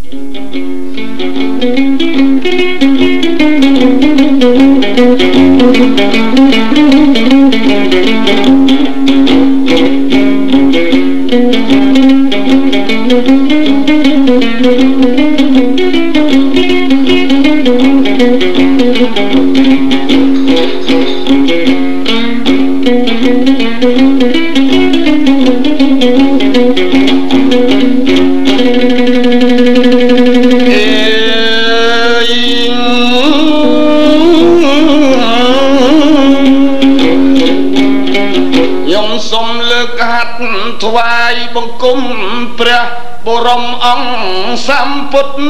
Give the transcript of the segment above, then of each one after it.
ថ្វាយបង្គំព្រះបរមអង្គសម្ពុទ្ធ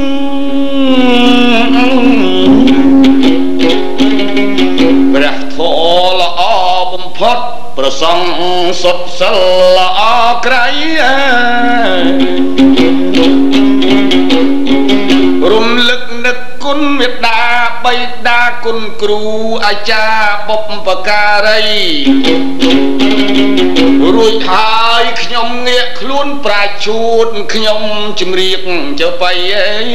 ព្រះធម៌ល្អបំផុតប្រសង់សុទ្ធសិលល្អក្រៃរំលឹកនឹកគុណមេត្តាបិតាគុណគ្រូអាចារ្យបុព្វការីរួចហើយខ្ញុំងាកខ្លួនប្រាជូតខ្ញុំជំរាបចុះបី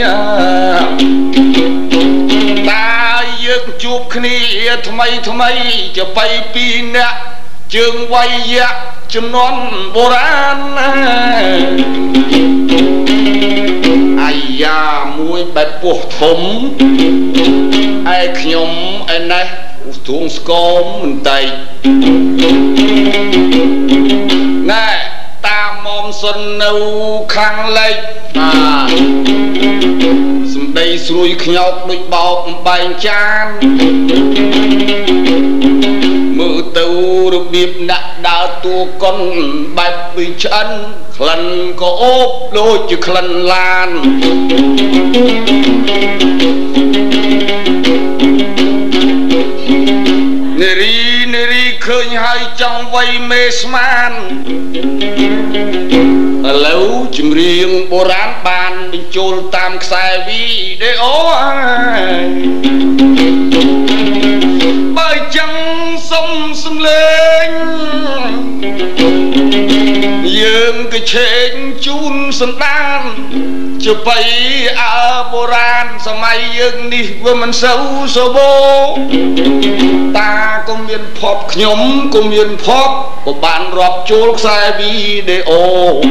តាយើងជួបគ្នាថ្មីចុះបីពីរនាក់ជើងវៃយៈជំនាន់បុរាណអាយ៉ាមួយបែបពោះធំឯខ្ញុំឯណេះធួងស្គមបន្តិចណែតាមមុំសុននៅខាងលិចសំដីស្រួយខ្ញោកដូចបោកបែងចានមើលទៅរបៀបដាក់ដើរតួកុនបែបពីឆ្អិនក្លិនក៏អូបដូចជាក្លិនឡាននារីឃើញហើយចង់វៃមេស្មានឥឡូវចម្រៀងបុរាណបានបញ្ចូលតាមខ្សែវីដេអូបើចឹងសុំសំលេងយើងក៏ឆេកជូនសន្តានជបីអើបុរាណសម័យយើងនេះវាមិនសូវសបោតាក៏មានភពខ្ញុំក៏មានភពក៏បានរាប់ចូលខ្សែវីដេអូ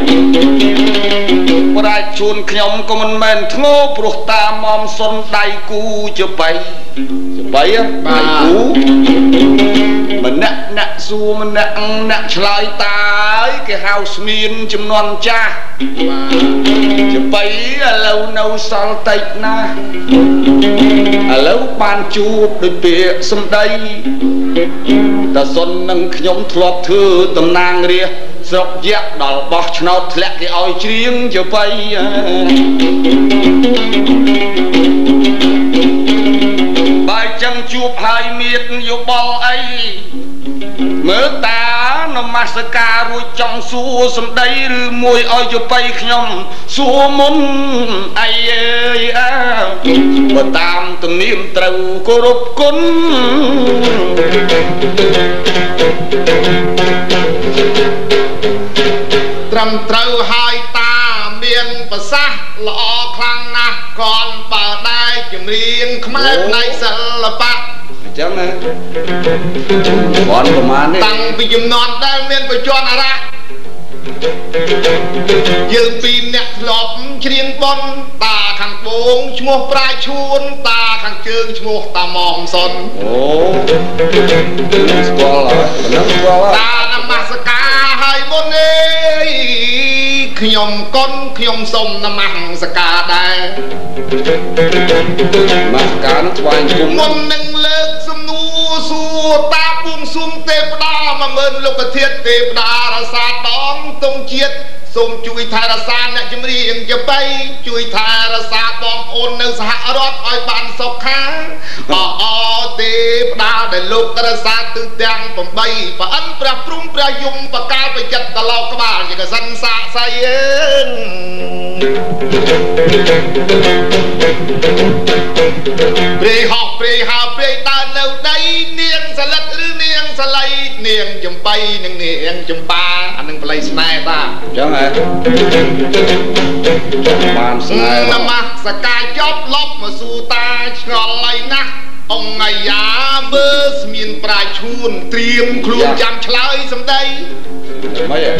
ប្រាជ្ញជូនខ្ញុំក៏មិនមែនធ្ងោព្រោះតាមុំសុនដៃគូជបីដៃគូម្នាក់អ្នកសួរម្នាក់អ្នកឆ្លើយតាអើយគេហៅស្មៀនចំនួនចាស់ជបីឥឡូវនៅសល់តិចណាស់ឥឡូវបានជួបដោយពាក្យសម្ដីតាសុននឹងខ្ញុំធ្លាប់ធ្វើតំណាងរាស្ត្រស្រុកយៈដល់បោះឆ្នោតធ្លាក់គេឲ្យច្រៀងជបីបើចឹងជួបហើយមានយោបល់អីមើលតានមស្ការរួចចង់សួរសម្ដីឬមួយឲ្យជបីខ្ញុំសួរមុនអីអើយបើតាមទំនៀមត្រូវគោរពគុណត្រឹមត្រូវហើយតាមានប្រសាសន៍ល្អខ្លាំងណាស់គ្រាន់បើដែរចម្រៀងខ្មែរផ្នែកសិល្បៈចឹងណាបនប្រមាណនេះតាំងពីចំនួនដែលមានបច្ចុប្បន្នអារៈយើងពីរអ្នកធ្លាប់ច្រៀងបនតាខាងត្បូងឈ្មោះប្រាឈួនតាខាងជើងឈ្មោះតាមុំសុនអូស្គាល់ហើយមិនស្គាល់តានមស្ការហើយមុនអេខ្ញុំកុនខ្ញុំសុំនមស្ការដែរនមស្ការនឹងថ្វាយគុំមុននឹងលើកសំណួរសួរតាបួងសួងទេវតា10000លោកធាតុទេវតារសាដងទងជាតិសូមជួយថែរក្សាអ្នកចម្រៀងជបីជួយថែរក្សាបងប្អូននៅសហរដ្ឋឲ្យបានសុខាអទេវតាដែលលោករក្សាទិសទាំង8ប្រអិនព្រះព្រំព្រះយមបកាលបចិត្តតឡោក្បាលជាកសិនសាកសៃព្រៃហោះព្រៃហើព្រៃដើរនៅដីនាងសលិតឬនាងសលៃនាងចំបៃនិងនាងចំបាអានឹងប្លៃស្នេហ៍តាចឹងហ៎បានស្នេហ៍នមស្ការចប់លប់មកសួរតាឆ្ងល់ហើយណាស់អង្គអាយ៉ាមើលស្មានប្រាឈួនត្រៀមខ្លួនចាំឆ្លើយសំដីម៉េច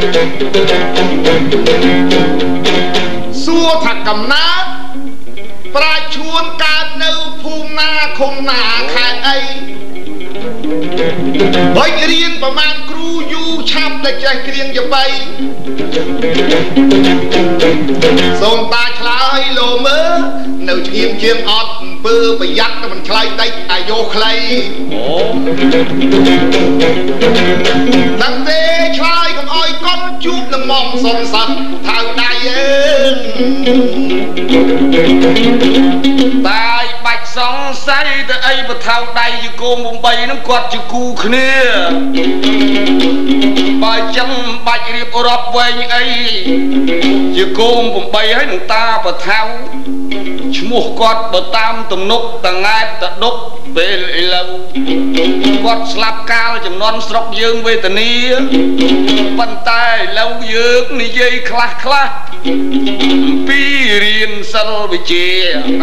សួរថាកំណើតប្រាឈួនកើតនៅភូមិណាឃុំណាខេត្តអីបើរៀនប្រមាណគ្រូយូឆាប់តែចេះគ្រៀងចំបៃសូមតាឆ្លើយលោមើលនៅឈៀមជាងអត់អំពើប្រយ័ត្នតែមិនឆ្លើយតិចអាយុខ្លីអូដឹងទេឆ្លើយកុំអោយកត់ជួបនឹងមកសុនសឹកថៅដៃអើតាយបាច់សង្ស័យទៅអីបថៅដៃយគោមុំបីនឹងគាត់ជាគូគ្នាបើចឹងបាច់រៀបរាប់វែងអីជាគោមុំបីហើយនឹងតាបថៅឈ្មោះគាត់បើតាមទំនុកតង៉ែតតដុកពេលឥឡូវគាត់ស្លាប់កាលចំនួនស្រុកយើងវេទនាប៉ុន្តែឥឡូវយើងនិយាយខ្លះពីរៀនសិលវិជ្ជា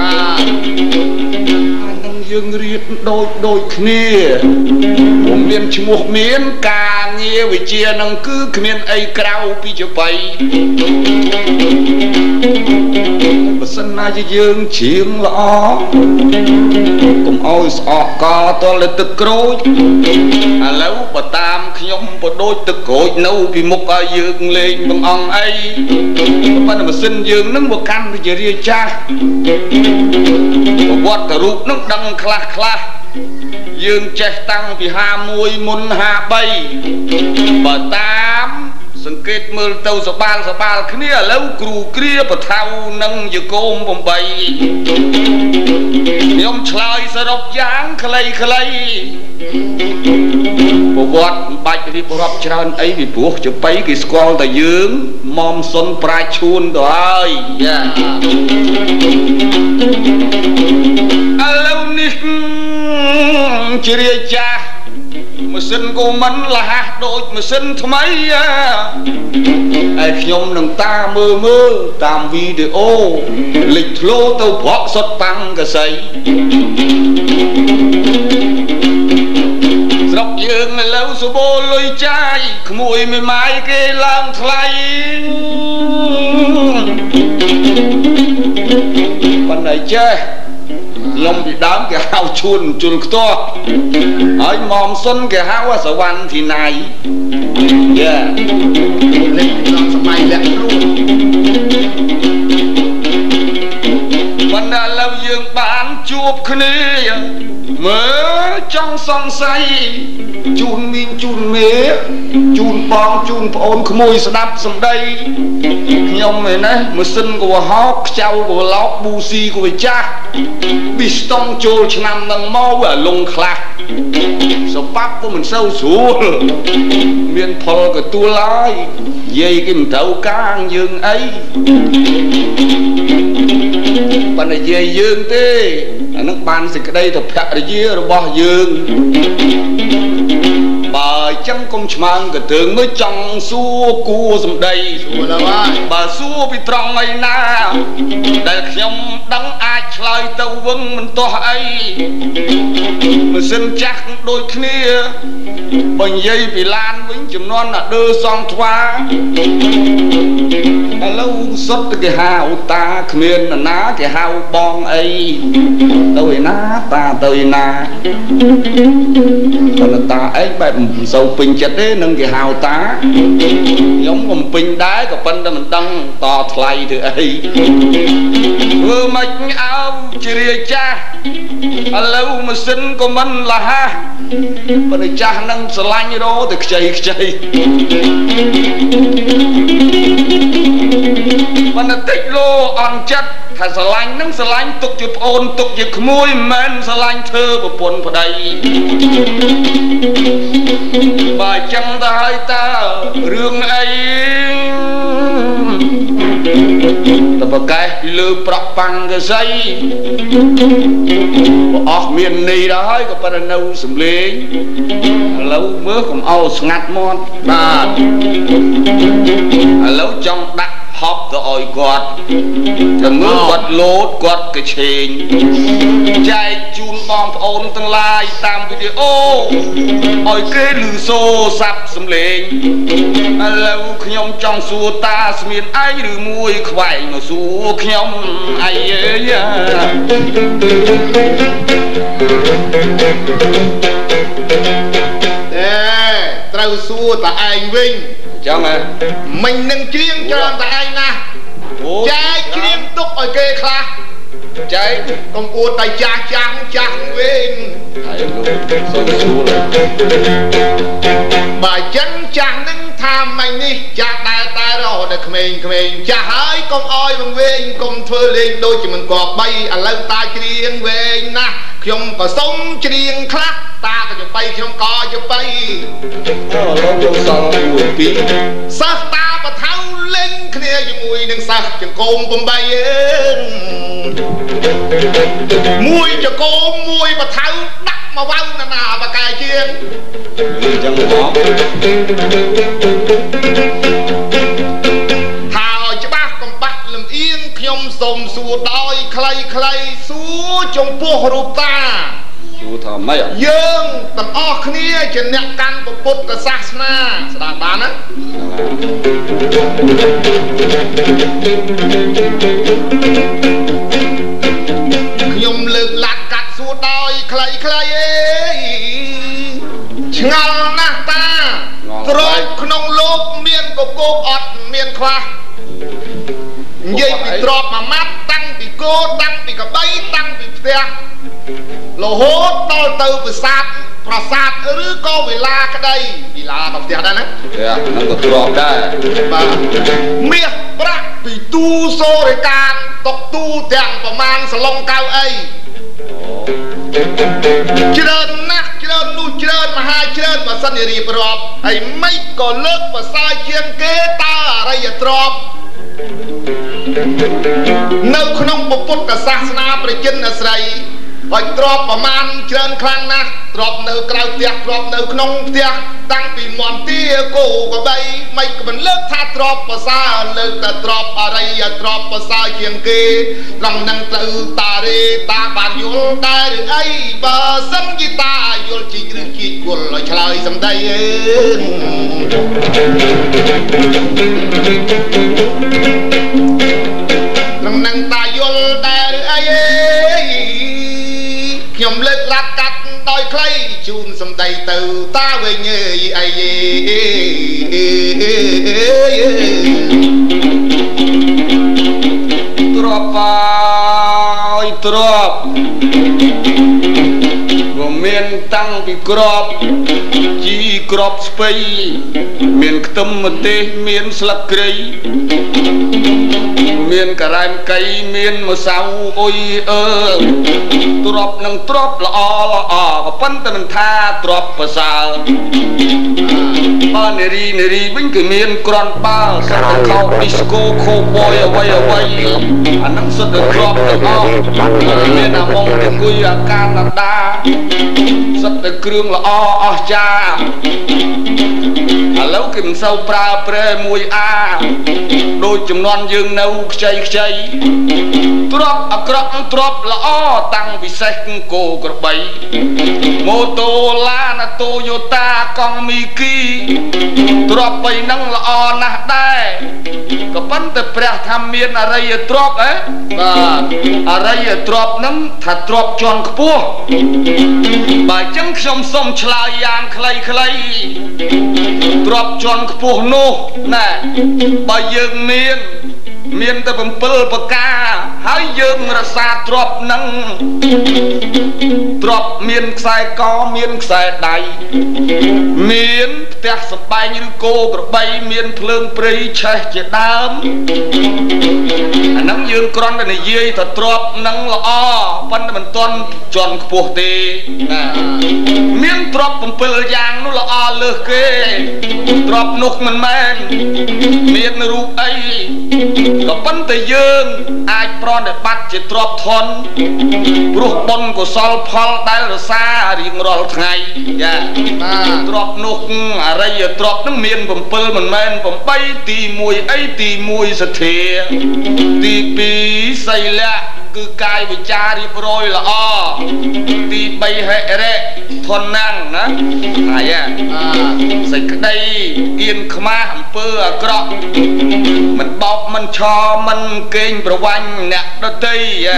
នឹងយើងរៀនដូចគ្នាពុំមានឈ្មោះមានការងារវិជ្ជានឹងគឺគ្មានអីក្រៅពីចបៃបើសិនណាជាយើងជ្រៀងល្អកុំអោយស្អកកតលទឹកក្រូចឥឡូវបើតាមខ្ញុំបដូចទឹកក្រូចនៅពីមុខឲ្យយើងលេងបងអង្គអីប៉ុន្តែម៉ាស៊ីនយើងនឹងមកកាន់ទៅជារាចាស់ប្រវត្តិរូបនឹងដឹងខ្លះយើងចេះតាំងពី51មុន53បើតាមសង្កេតមើលទៅសបាលគ្នាឥឡូវគ្រូគ្រាបថៅនឹងយគោម8ខ្ញុំឆ្លើយសរុបយ៉ាងខ្លីប្រវត្តិបាច់រៀបរាប់ច្រើនអីពីព្រោះចបៃគេស្គាល់តែយើងមុំសុនប្រាជ្ញឈួនទៅហើយយ៉ាឥឡូវនេះជារាចាស់ម៉ាស៊ីនក៏មិនលះដូចម៉ាស៊ីនថ្មីហើយខ្ញុំនឹងតាមើលតាមវីដេអូលេចធ្លោទៅប្រក់សុតប៉ាំងកសីស្រុកយើងឥឡូវសបោលុយចាយក្មួយមេម៉ាយគេឡើងថ្លៃប៉ុន្តែចេះខ្ញុំពីដើមគេហៅឈួនជុលខ្ទាស់ហើយមុំសុនគេហៅសវណ្ណធីណៃយ៉ាលេខក្នុងសម័យលាក់ខ្លួនបណ្ណាឥឡូវយើងបានជួបគ្នាមើលចង់សង្ស័យជូនមីងជូនមេជូនបងជូនប្អូនក្មួយស្ដាប់សម្ដីខ្ញុំឯនេះម៉ាស៊ីនក៏ហោកខ្ចៅក៏ឡោកប៊ូស៊ីក៏វាចាស់ពីស្តុងចូលឆ្នាំនឹងមកអាលងខ្លះសបាប់ក៏មិនសូវស្រួលមានផលក៏ទួលហើយយាយគេមិនត្រូវកាងយើងអីប៉ុន្តែយាយយើងទេអានឹងបានសេចក្តីទៅភរិយារបស់យើងបើអញ្ចឹងកុំឆ្មើងកទើងមើលចង់សួរគួសម្ដីសួរแล้วហើយបើសួរពីត្រង់អីណាដែលខ្ញុំដឹងអាចឆ្លើយទៅវឹងមិនទាស់អីម៉ាស៊ីនចាស់ដូចគ្នាបើនិយាយពីឡានវិញចំនួនណាដឺសងថ្វាឥឡូវសុទ្ធគេហៅតាគ្មានណាគេហៅបងអីទៅឯណាតាទៅឯណាប៉ុន្តែតាអីបែបមិនសូវពេញចិត្តទេនឹងគេហៅតាខ្ញុំក៏ពេញដែរក៏ប៉ុន្តែមិនដឹងតថ្លៃទៅអីធ្វើមិនអើជារាចាស់ឥឡូវម៉ាស៊ីនក៏មិនលះប៉ុន្តែចាស់នឹងស្រឡាញ់រោទៅខ្ចីប៉ុន្តែតិចលោអន់ចិត្តថាស្រឡាញ់នឹងស្រឡាញ់ទុកជាប្អូនទុកជាក្មួយមិនមែនស្រឡាញ់ធ្វើប្រពន្ធប្តីបើចឹងទៅហើយតើរឿងអីតតែបកែពីលើប្រក់ប៉ាំងកសៃអស់មានន័យដល់ហើយក៏ប៉ុន្តែនៅសំលេងឥឡូវមើលកុំអោស្ងាត់មាត់បាទឥឡូវចង់ដាក់ហប់ទៅឲ្យគាត់តែមើលគាត់លោតគាត់កឆេងចែកជូនបងប្អូនទាំងឡាយតាមវីដេអូឲ្យគេឮសូរសាប់សំលេងឥឡូវខ្ញុំចង់សួរតាស្មានឯងឬមួយខ្វែងមកសួរខ្ញុំអីអើយត្រូវសួរតាឯងវិញចឹងហ៎មិញនឹងច្រៀងច្រើនតាឯងណាចែកច្រៀងទុកឲ្យគេខ្លះចែកកុំអួតតែចាស់វិញហើយលោកសុំសួរបើចឹងចាស់នឹងថាមិញនេះចាស់តែរហូតដល់ក្មេងចាស់ហើយកុំអោយវង្វេងកុំធ្វើលេងដូចជាមិនគប្បីឥឡូវតាច្រៀងវែងណាស់ខ្ញុំក៏សុំច្រៀងខ្លះតាក៏ចំបៃខ្ញុំក៏ចំបៃលោកសល់មួយពីរសិស្សតាបថៅលេងគ្នាជាមួយនឹងសិស្សចង្កូម8មួយចង្កូមមួយបថៅដាក់មកវ៉ៅណាបកាយជាងអញ្ចឹងមកថាឲ្យច្បាស់កំបាក់លំអៀងខ្ញុំសូមសួរដោយខ្លីសួរចំពោះរូបតាសួរថាម៉េចយើងទាំងអស់គ្នាជាអ្នកកាន់ពុទ្ធសាសនាស្ដាប់បានណាខ្ញុំលើកឡាត់កាត់សួរដោយខ្លីអេឆ្ងល់ណាស់តាទ្រព្យក្នុងលោកមានកកោកអត់មានខ្វះនិយាយពីទ្រព្យមួយម៉ាត់តាំងពីគោតាំងពីកបីតាំងពីផ្ទះរហូតដល់ទៅប្រាសាទឬក៏វិឡាក្តីវិឡាដល់ផ្ទះដែរណាផ្ទះហ្នឹងក៏ទ្រព្យដែរបាទមាសប្រាក់ពីទូសូរិកានតុកទូទាំងប្រមាណសឡុងកៅអីច្រើនណាស់ច្រើននោះច្រើនមហាច្រើនបើសិនជារៀបរាប់ហើយមិនក៏លើកប្រសើរជាងគេតើអរិយទ្រព្យនៅក្នុងពុទ្ធសាសនាប្រជាជនអាស្រ័យហើយទ្រព្យប្រមាណច្រើនខ្លាំងណាស់ទ្រព្យនៅក្រៅផ្ទះទ្រព្យនៅក្នុងផ្ទះតាំងពីមន្ទាគោកបីមិនក៏មិនលើកថាទ្រព្យប្រសើរលើកតែទ្រព្យអរិយទ្រព្យប្រសើរជាងគេត្រង់នឹងត្រូវតារេតាបានយល់ដែរឬអីបើសិនជាតាយល់ជីកឬជីកគល់ឲ្យឆ្លើយសំដីត្រង់នឹងតាយល់ដែរឬអីខ្ញុំលើកឡាត់កាត់ដោយខ្លីជូនសំដីទៅតាវិញអីទ្របហើយទ្របក៏មានតាំងពីក្របជីក្របស្ពៃមានខ្ទឹមម្ទេសមានស្លឹកគ្រៃមានការ៉ែមកៃមានម្សៅអុយទ្របនឹងទ្របល្អក៏ប៉ុន្តែមិនថាទ្របប្រសើរបើនារីវិញគឺមានក្រាន់បាល់សិតតែខោឌីស្កូខូបយអ្វីអាហ្នឹងសិតតែទ្របទាំងអស់មានអាម៉ុងអង្គុយអាកាណាដាសិតតែគ្រឿងល្អអស្ចារ្យឥឡូវគេមិនសូវប្រើប្រែមួយដូចចំនួនយើងនៅខ្ចីទ្របអាក្រក់ទ្របល្អតាំងពិសេសគោក្របីម៉ូតូឡាណាតូយូតាកង់មីគីទ្របបីហ្នឹងល្អណាស់ដែរក៏ប៉ុន្តែព្រះថាមានអរិយទ្របបាទអរិយទ្របហ្នឹងថាទ្របជាន់ខ្ពស់បើអញ្ចឹងខ្ញុំសូមឆ្លើយយ៉ាងខ្លីទ្របជាន់ខ្ពស់នោះណាបើយើងមានតែ7ប្រការហើយយើងរក្សាទ្របនឹងទ្របមានខ្សែកមានខ្សែដៃមានផ្ទះសម្បែងឬគោក្របីមានភ្លើងព្រៃឆេះជាដើមអាហ្នឹងយើងគ្រាន់តែនិយាយថាទ្របនឹងល្អប៉ុន្តែមិនទាន់ជាន់ខ្ពស់ទេណាមានទ្រប7យ៉ាងនោះល្អលើសគេទ្របនោះមិនមែនមានរូបអីก็ปั้นแต่ยืงอาจปรอนแต่บัดจะตรอบทนรูปบนก็ซอลพอลได้รสาเรียงรอลไงย่าตรอบนุกอะไรอย่าตรอบน้ำเมียนผมเปิลมันแมนผมไปตีมวยไอตีมวยเสถียรตีปีใส่ละคือกายวิจารีโปรยละอ้อตีใบเหเร่ทนนั่งนะไหนอ่ะใส่กระไดเอียนขมาหำเปื้อกรอกมันบอกมันชอมันเก่งประวันเนี่ยดนตรีอ่ะ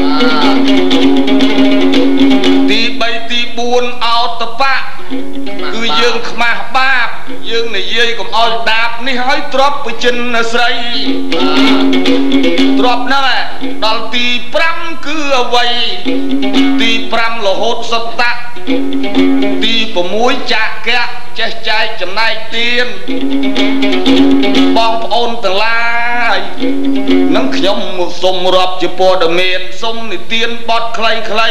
ตีใบตีบูนเอาตะปะคือยืงขมาบาบยืงในเย่ยกับเอาดาบนี่ให้ตรอบไปจินนะใส่ตรอบนั่นแหละดอลตีปรำคือเอาไว้ตีปรำโลหดสตะตีประมวยจากแกะใจใจจำนายเตียนบองโอนต่างลายนังขยมสมรบจะปอดเมียนสมในเตียนบอดใครใคร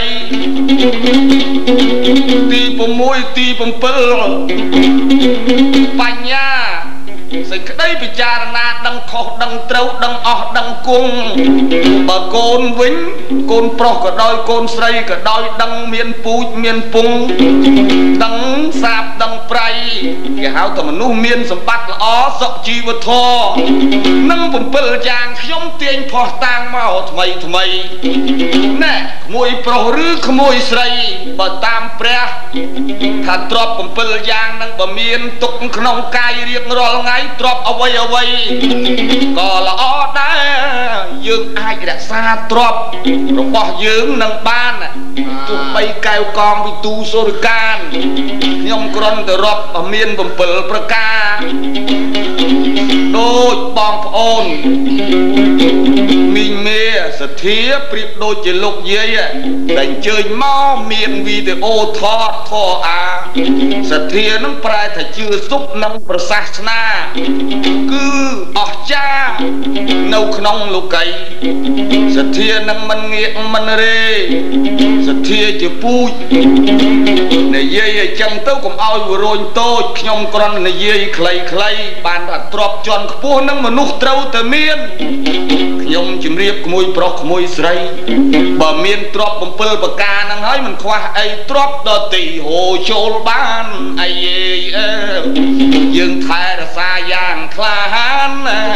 ตีประมวยตีประเปิลปัญญาสิ่งได้พิจารณาดังขอดังเต้าดังออกดังกุ้งบะโกนวิ่งโกนปลอกก็ดอยโกนใส่ก็ดอยดังเมียนปูเมียนปุงดังสาบดังไพรแกหาวแต่มนุษย์เมียนสมบัติละอ้อสกจีวทอนั่งผมเปิลจางขยมเตียงพอต่างมาทำไมแน่ขโมยโปรหรือขโมยใส่บะตามเปรย์ถ้าตรอบผมเปิลยางนั่งบะเมียนตกขนมกายเรียกรอลไงตรอบเอาไว้ก็ละอ้อได้ยืงอายรักษาตรอบเราบอกยืงนังบ้านจุกไปไกลกองไปตูโซรการยมกรอนแต่รอบเมียนบ่มเปิลประกาโดยบองพอนมิงเมียเสถียเปรียบโดยจะลุกเย่แต่เจอหม้อเมียนวีดีโอทอดทออาเสถียน้ำปลายถ้าชื่อซุปน้ำประสาทนาคือออกจ้าเนาขนมลูกไก่เสถียน้ำมันเงียมันเรเสถียจะพูดในเย่จังเต้ากับเอาโรยโต้ขยมกรอนในเย่ใครบานรัดตรอบจอนขปูนังมนุษย์เต้าแต่เมียนขยมจิมเรียบขโมยปลอกขโมยใส่บ่เมียนตรอบบ่มเปิลปากกานังให้มันคว้าไอ้ตรอบดอตีโหโจลบ้านไอ้ยังไทยรักษาอย่างคลาน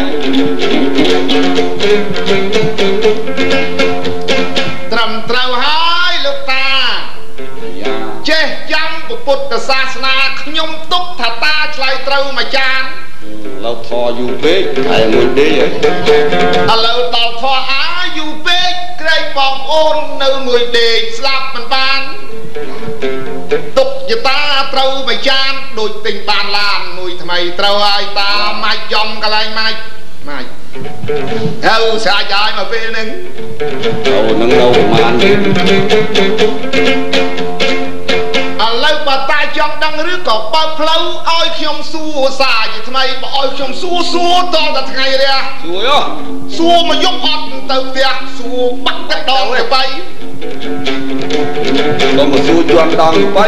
ตรำเต้าให้ลูกตาเจ๊ยำปุตตศาสนาขยมตุกถ้าตาชายเต้ามาจานเราทออยู่เป๊กใครมือดีเราต่อทออาอยู่เป๊กใครปองโอนเนื้อมือเด็กสลับมันบานตุกจะตาเต้ามาจานโดยติงบานลานมือทำไมเต้าไอ้ตาไม่ยอมกันไรไม่เอาสายใจมาเป็นหนึ่งเรานั่งเรามันแล้วปตายจองดังหรือก็เป่าเพลาอ้อยขยมสู้สายทำไมบ่อ้อยขยมสู้ตอนแต่ไงเลยอะสู้ย่อสู้มายกอดเติมเตียสู้บักตะดองไปต้องมาสู้จวนดองไป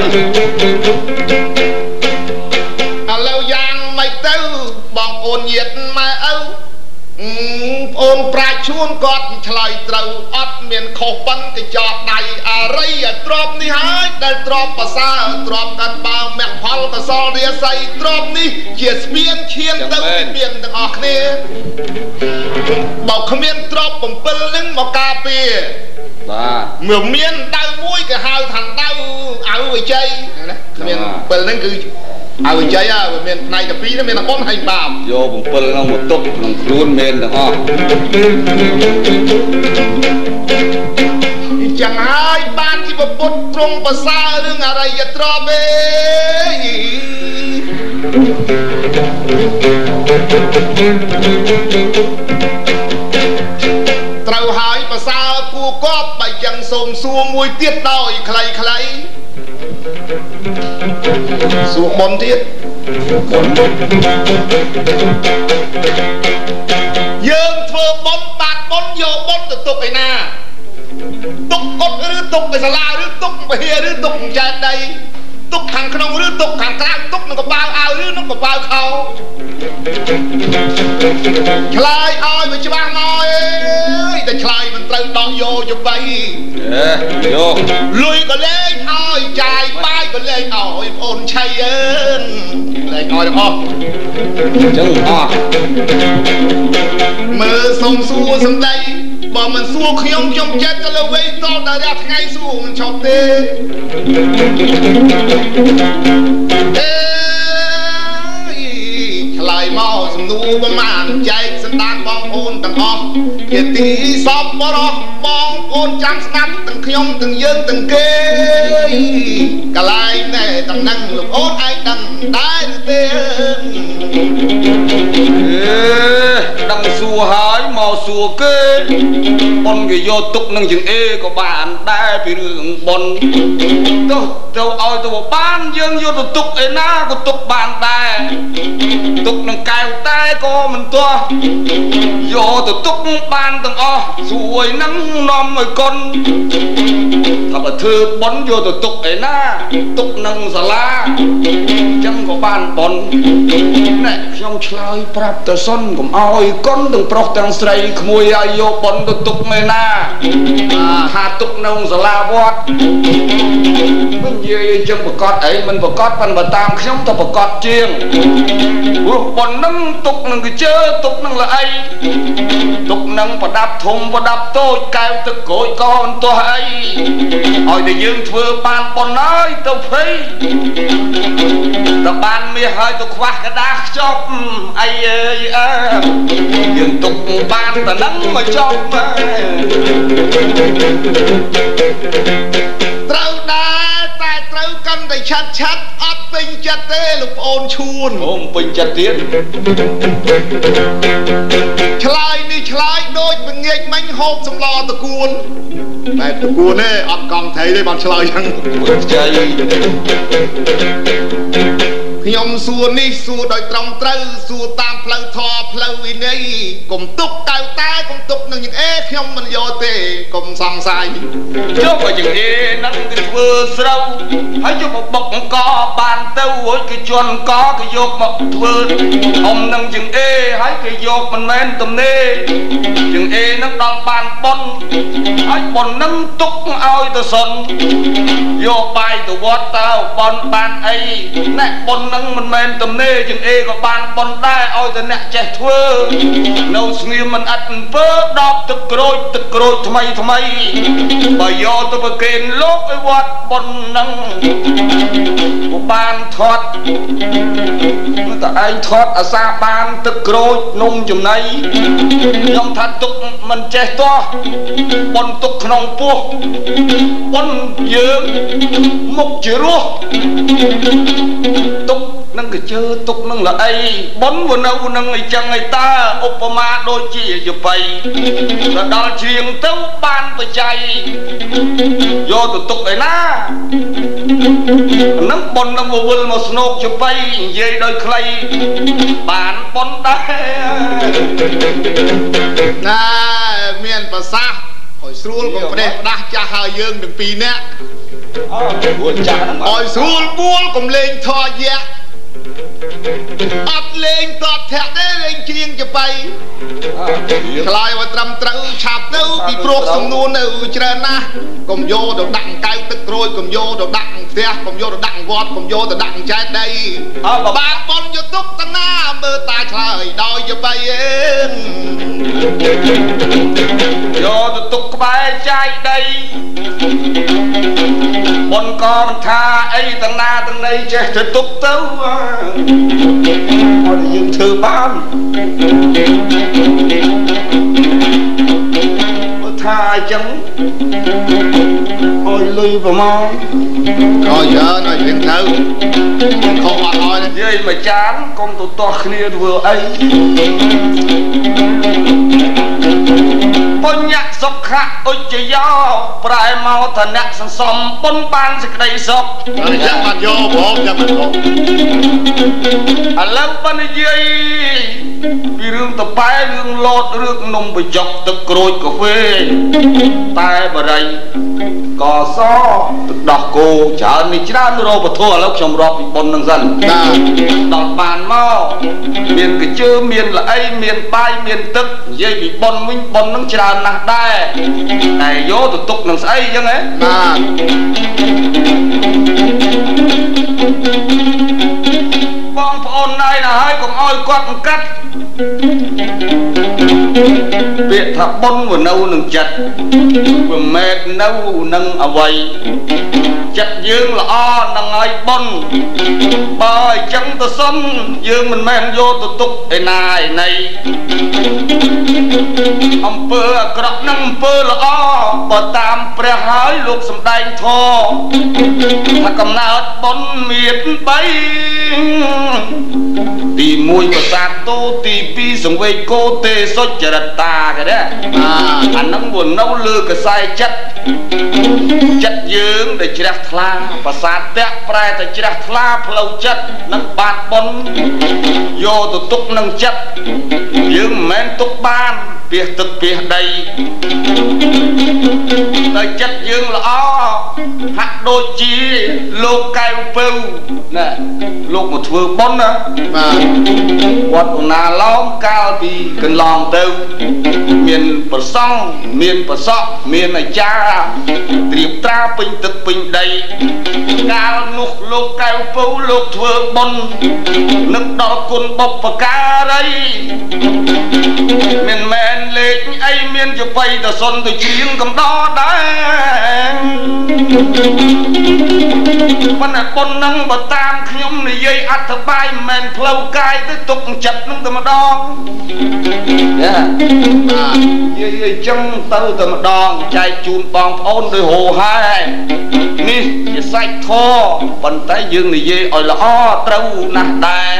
แล้วยังไม่เต้าบองโอนเหยียดมาเอาโอนปลายช่วงกอดชลายเต้าอดเมียนขบปังกระจอดใดอะไรตรอบนี่หายได้ตรอบภาษาตรอบกันเปล่าแม่พอลกระซอเรียใส่ตรอบนี่เขียดเมียนเขียนเต้าเมียนต่างออกเนี่ยบอกขมิ้นตรอบผมเปิลนึงบอกกาเปียเมื่อเมียนเต้ามุ้ยก็หาวทันเต้าเอาไว้ใจนะขมิ้นเปิลนึงคือเอาใจอ่ะเมียนในกับปีนั้นเมียนก้อนให้บาปโยผมเปิลเราหมดตกหลังครูนเมียนต่างออกจังหายบ้านที่ปุตตรงภาษาเรื่องอะไรอย่าตรอเบเต้าหายภาษากูก็ไปจังสมสัวมวยเตี้ยต่อยใครสู้บนเตี้ยยืนเธอบนปากบนโยบนตุกไปหน้าตุกกดหรือตุกไปสลาหรือตุกไปเฮียหรือตุกใจใดទុកខាងក្នុងឬទុកខាងក្រៅទុកនឹងកប៉ាល់អាវឬនឹងកប៉ាល់ខោឆ្លើយឲ្យវាច្បាស់មកអើយតែឆ្លើយមិនត្រូវដោះយកទៅបីយកលុយក៏លេងឲ្យចាយបាយក៏លេងឲ្យបងអូនឆៃអើយលេងឲ្យទាំងអស់ចឹងអស់មើលសុំសួរសំដីបើមិនសួរខ្ញុំចិត្តក៏លើវេតដល់តែថ្ងៃសួរមិនឈប់ទេឆ្លើយមកសំណួរប្រមាណចែកសន្តានបងប្អូនទាំងអស់ជាទីសពបរោះបងប្អូនចាំស្ដាប់ទាំងខ្ញុំទាំងយើងទាំងគេកន្លែងតែតំណឹងលោកអូនឯងដឹងដែរទេដឹងសួរហើយមកសួរគេប៉ុនគេយកទុកនឹងជាងអេក៏បានដែរពីរឿងប៉ុនទៅឲ្យទៅបានយើងយកទៅទុកឯណាក៏ទុកបានដែរទុកនឹងកែវតែក៏មិនទាស់យកទៅទុកបានទាំងអស់សួយនឹងនាំឲ្យកូនថាបើធ្វើប៉ុនយកទៅទុកឯណាទុកនឹងសាលាចឹងក៏បានប៉ុនណែខ្ញុំឆ្លើយប្រាប់ទៅសុនកុំឲ្យកូនទាំងប្រុសទាំងស្រីក្មួយឲ្យយកប៉ុនទៅទុកឯណាថាទុកនៅសាលាវត្តមិននិយាយចឹងប្រកាសអីមិនប្រកាសប៉ុន្តែតាមខ្ញុំទៅប្រកាសជាងព្រោះប៉ុននឹងទុកនឹងកជើទុកនឹងល្អីទុកនឹងប្រដាប់ធំប្រដាប់តូចកែវទឹកក្រូចក៏មិនទាស់អីឲ្យតែយើងធ្វើបានប៉ុនហើយទៅភ័យទៅបានមាសហើយទៅខ្វះកដាខ្ចប់អីអើយយើងទុកបានតែនឹងមកចប់ត្រូវដែរតែត្រូវកាន់តែឆាត់អត់ពេញចិត្តទេលោកប្អូនឈួនអូពេញចិត្តទៀតឆ្លើយនេះឆ្លើយដូចពងាចមិញហូបសម្លតគួនតែតគួនទេអត់កង់ថៃទេបានឆ្លើយហ្នឹងចៃខ្ញុំសួរនេះសួរដោយត្រឹមត្រូវសួរតាមផ្លូវធម៌ផ្លូវវិន័យកុំទុកកៅតែកុំទុកនឹងយើងខ្ញុំមិនយកទេកុំសង្ស័យយកឲ្យយើងហ្នឹងគឺធ្វើស្រូវហើយយកមកបុកអង្គបានទៅរួចគេជន់អង្គគេយកមកធ្វើអ៊ំនឹងយើងហើយគេយកមិនមែនទំនេរយើងហ្នឹងដល់បានប៉ុនហើយប៉ុនហ្នឹងទុកឲ្យទៅសុនយកបាយទៅវត្តទៅប៉ុនបានអីណែប៉ុននឹងមិនមែនទំនេរជាងក៏បានប៉ុនដែរឲ្យតែអ្នកចេះធ្វើនៅស្ងៀមមិនអត់អំពើដបទឹកក្រូចថ្មីបើយកទៅប្រគេនលោកឲ្យវត្តប៉ុននឹងក៏បានធាត់តែឯងធាត់អាសាបានទឹកក្រូចនំចំណីខ្ញុំថាទុកមិនចេះទាស់ប៉ុនទុកក្នុងពោះប៉ុនយើងមុខជារស់ទុកនឹងកជើទុកនឹងល្អីប៉ុនវនៅនឹងអីចឹងឯតាឧបមាដូចជាយបៃដល់ជ្រៀងទៅបានបច្ច័យយកទៅទុកឯណានឹងប៉ុននឹងវល់មកស្នោកយបៃនិយាយដោយខ្លីបានប៉ុនដែរណាមានប្រសាសន៍ឲ្យស្រួលកុំផ្ដេសផ្ដាស់ចាស់ហើយយើងទាំងពីរនាក់អូចាស់ហ្នឹងឲ្យស្រួលពួលកុំលេងធរយៈអត់លេងតតធាក់ទេលេងជ្រៀងចបៃឆ្លើយឲ្យត្រឹមត្រូវឆាប់ទៅពីព្រោះសំនួរនៅច្រើនណាស់កុំយកទៅដាក់កៅទឹកក្រូចកុំយកទៅដាក់ផ្ទះកុំយកទៅដាក់វត្តកុំយកទៅដាក់ចែកដីបានប៉ុនយកទុកតាណាមើលតាឆ្លើយដោយចបៃអេយកទៅទុកក្បែរចែកដីប៉ុនក៏មិនថាអីទាំងណាទាំងណីចេះទៅទុកទៅឲ្យយើងធ្វើបានបើថាអញ្ចឹងឲ្យលុយប្រមាណក៏យកឲ្យវិញទៅខំអត់ឲ្យនិយាយមួយចានកុំទៅទាស់គ្នាធ្វើអីបញ្ញសុខៈឧច្ចយោប្រែមកថាអ្នកសន្សំបុណ្យបានសេចក្តីសុខចាំបាត់យកបងចាំបាត់យកឥឡូវបាននិយាយពីរឿងតប៉ែរឿងលោតរឿងនំបញ្ចុកទឹកក្រូចកាហ្វេតែបរិយកសទឹកដោះគោច្រើននេះច្រើនរោបធัวឥឡូវខ្ញុំរាប់ពីប៉ុននឹងសិនដល់បានមកមានកញ្ជើមានល្អីមានបាយមានទឹកនិយាយពីប៉ុនវិញប៉ុននឹងច្រើនណាស់ដែរតែយកទៅទុកនឹងស្អីចឹងហ៎បាទបងប្អូនណៃណាហើយកុំអោយគាត់កាត់ពាក្យថាប៉ុនវានៅនឹងចិត្តវាមែននៅនឹងអ្វីចិត្តយើងល្អនឹងឲ្យប៉ុនបើអញ្ចឹងទៅសុំយើងមិនមែនយកទៅទុកឯណាឯណីអំពើអាក្រក់នឹងអំពើល្អបើតាមព្រះហើយលោកសំដែងធម៌ថាកំណើតប៉ុនមាន3ទី1ប្រសាទតូទី2សង្វេគគោទេសុចរិតតាគេណាអានឹងវានៅលើកសែចិត្តយើងដែលជ្រះថ្លាប្រសាទតៈប្រែតែជ្រះថ្លាផ្លូវចិត្តនឹងបាត់ប៉ុនយកទៅទុកនឹងចិត្តយើងមិនមែនទុកបានពីទឹកពីដីតែចិត្តយើងល្អហាក់ដូចជាលោកកែវពៅណាលោកមកធ្វើប៉ុនណាបាទវត្តណាឡោមកាលពីកន្លងទៅមានប្រសង់មានប្រសក់មានអាចារ្យត្រៀបត្រាពេញទឹកពេញដីកាលនោះលោកកែវពៅលោកធ្វើប៉ុននឹកដល់គុណបុព្វការីមិនមែនលេខអីមានចបៃតសុនទៅជាងកំដរដែរប៉ុន្តែប៉ុននឹងបើតាមខ្ញុំនិយាយអត្ថបាយមិនមែនផ្លូវកាយទៅទុកចិត្តនឹងតែម្ដងយ៉ានិយាយអីចឹងទៅតែម្ដងចែកជូនបងប្អូនដោយហោហែនេះជាសាច់ធម៌ប៉ុន្តែយើងនិយាយឲ្យល្អត្រូវណាស់ដែរ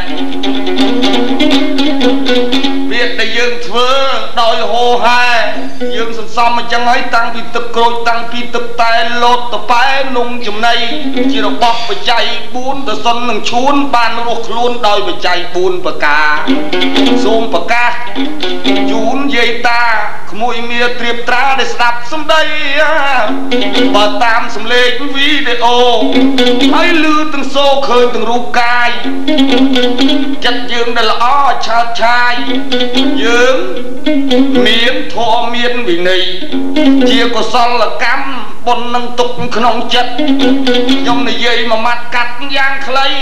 វាដែលយើងធ្វើដោយហោហែយើងសន្សំអញ្ចឹងហើយតាំងពីទឹកក្រូចតាំងពីទឹកតែលោតតប៉ែនំចំណីជារបស់បច្ច័យ4ទៅសុននឹងឈួនបានរស់ខ្លួនដោយបច្ច័យ4ប្រការសូមប្រកាសជូនយាយតាក្មួយមៀត្រៀបត្រាដែលស្ដាប់សំដីបើតាមសំឡេងវីដេអូហើយលឺទាំងសូឃើញទាំងរូបកាយចិត្តយើងដែលល្អឆើតឆាយយើងមានធម៌មានវិន័យជាកុសលកម្មបុណ្យនឹងទុកក្នុងចិត្តខ្ញុំនិយាយមួយម៉ាត់កាត់យ៉ាងខ្លី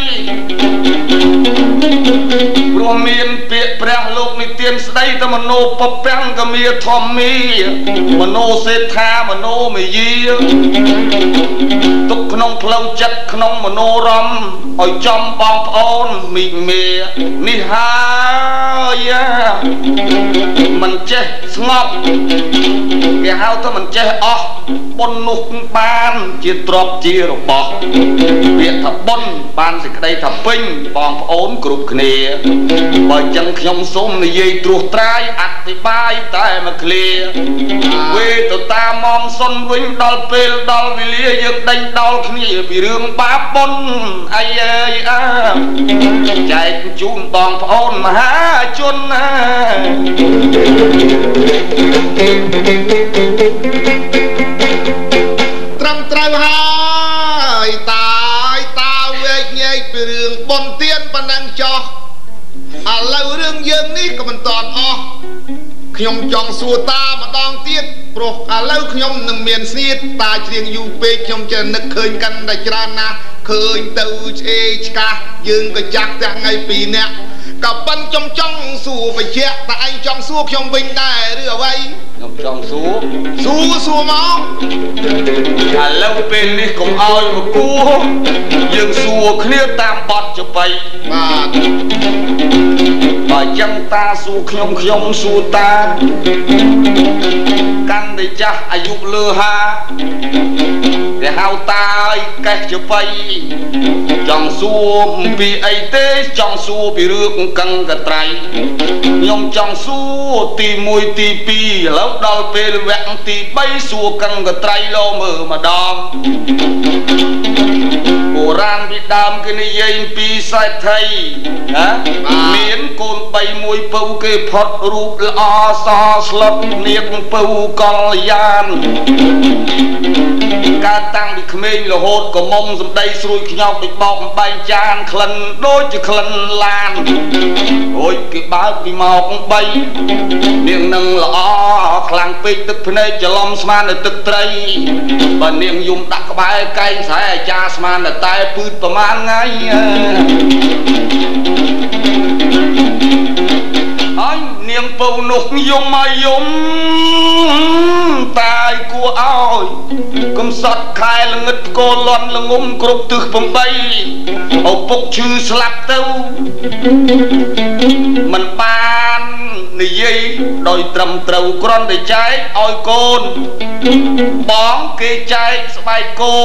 ព្រោះមានពាក្យព្រះលោកនិទានស្ដីទៅមโนពពាំងកមាធម្មីមโนសេដ្ឋាមโนមយាទុកក្នុងផ្លូវចិត្តក្នុងមโนរមឲ្យចំបងប្អូនមីងមេនេះហើយមិនចេះស្ងប់គេហៅថាមិនចេះអស់បុណ្យនោះបានជាទ្រព្យជារបស់ពាក្យថាបុណ្យបានសេចក្តីថាពេញបងប្អូនគ្រប់គ្នាបើអញ្ចឹងខ្ញុំសូមនិយាយត្រួសត្រាយអធិប្បាយតែមួយឃ្លាវេទៅតាមមសុនវិញដល់ពេលដល់វេលាយើងដេញដោលគ្នាពីរឿងបាបបុណ្យអីអើយចែកជូនបងប្អូនមហាជនណាត្រឹមត្រូវហើយតាវែកញែកពីរឿងបុណ្យទានប៉ុណ្ណឹងចោះឥឡូវរឿងយើងនេះក៏មិនតាន់អស់ខ្ញុំចង់សួរតាម្ដងទៀតព្រោះឥឡូវខ្ញុំនឹងមានស្នៀតតាច្រៀងយូរពេកខ្ញុំចេះនឹកឃើញកាន់តែច្រើនណាស់ឃើញទៅឆ្អេឆ្កាស់យើងក៏ចាក់ទាំងថ្ងៃ2នាក់ក៏ប៉ុនខ្ញុំចង់សួរបញ្ជាក់តែឯងចង់សួរខ្ញុំវិញដែរឬអ្វីខ្ញុំចង់សួរមកឥឡូវពេលនេះកុំឲ្យមកគួរយើងសួរគ្នាតាមបទចបៃបាទបើចឹងតាសួរខ្ញុំសួរតាកាន់តែចាស់អាយុលើ50គេហៅតាឲ្យកេះចបៃចង់សួរពីអីទេចង់សួរពីរឿងកឹងកត្រៃខ្ញុំចង់សួរទី1ទី2ឥឡូវដល់ពេលវគ្គទី3សួរកឹងកត្រៃលោមើលម្ដងបុរាណពីដើមគេនិយាយពីសេដ្ឋីណាមានកូន3មួយពៅគេផុតរូបល្អសស្លុតនាងពៅកល្យានកើតតាំងពីក្មេងរហូតក៏មុំសំដីស្រួយខ្ញោកដូចបោកអំបែងចានក្លិនដូចជាក្លិនឡានអូយគេបើកពីម៉ោង3នាងនឹងល្អខ្លាំងពេកទឹកភ្នែកច្រឡំស្មាននៅទឹកត្រីបើនាងយំដាក់ក្បែរកែងស្រែអាចារ្យស្មានតែពឺតប្រមាណថ្ងៃហើយនាងពៅនោះយំមកយំតាយគួរឲ្យកំសត់ខែល្ងឹតកូនលន់ល្ងុំគ្រប់ទិស8ឪពុកឈឺស្លាប់ទៅមិនបាននិយាយដោយត្រឹមត្រូវគ្រាន់តែចែកឲ្យកូនបងគេចែកស្បែកគោ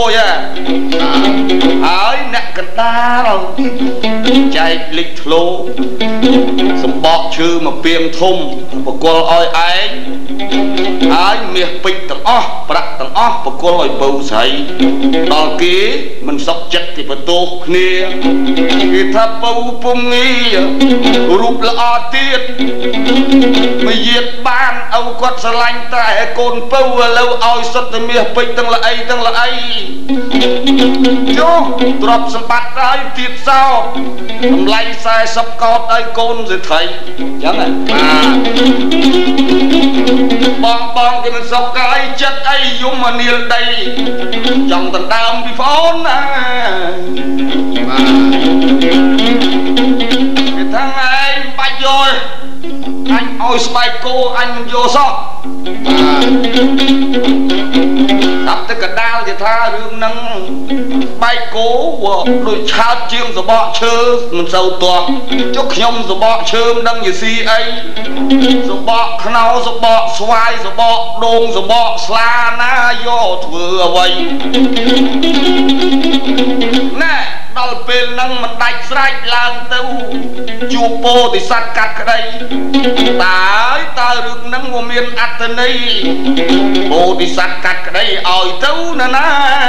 ហើយអ្នកកណ្ដាលចែកលិចធ្លោសម្បកឈើមកពីងធំបកលឲ្យឯងហើយមាសពេជ្រទាំងអស់ប្រាក់ទាំងអស់បកលឲ្យបូស្រីដល់គេមិនសុខចិត្តគេបន្ទោសគ្នាគេថាបូពុំងីរូបល្អទៀតមកយាតបានឪគាត់ស្រឡាញ់តែកូនពៅឥឡូវឲ្យសុទ្ធតែមាសពេជ្រទាំងល្អីចុះទ្រព្យសម្បត្តិហើយទៀតសោតតម្លៃ40កោតឲ្យកូនសេដ្ឋីចឹងបាទបងគេមិនសុខកាយចិត្តអីយំមកនាលដីចង់ដណ្ដើមពីប្អូនណាបាទគេថាឯងបាច់យកអញឲ្យស្បែកគោអញមិនយកសោះបាទតាប់ទឹកកដាលគេថារឿងហ្នឹងបែកគោដូចឆើតជាងសបកឈើមិនសូវទាស់ចុះខ្ញុំសបកឈើមិនដឹងជាស៊ីអីសបកខ្នោសបកស្វាយសបកដូងសបកស្លាណាយកធ្វើអ្វីណែដល់ពេលហ្នឹងមិនដាច់ស្រេចឡើងទៅជួបពោធិសត្វកាត់ក្តីតើរឿងហ្នឹងវាមានអត្ថន័យពោធិសត្វកាត់ក្តីឲ្យទៅណា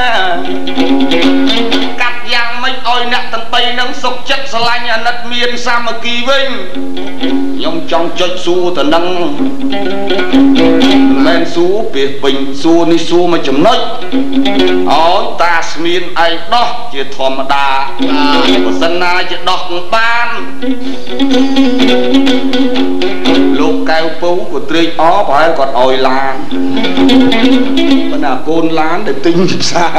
កាត់យ៉ាងម៉េចឲ្យអ្នកទាំង3ហ្នឹងសុខចិត្តស្រឡាញ់អាណិតមានសាមគ្គីវិញខ្ញុំចង់ចុចសួរទៅនឹងមិនមែនសួរពេលពេញសួរនេះសួរមួយចំណុចឲ្យតាស្មានឯងដោះជាធម្មតាបើសិនណាជាដោះបានលោកកែវពៅក៏ត្រេកអរប្រហែលគាត់ឲ្យឡានប៉ុន្តែកូនឡានទៅទិញផ្សារ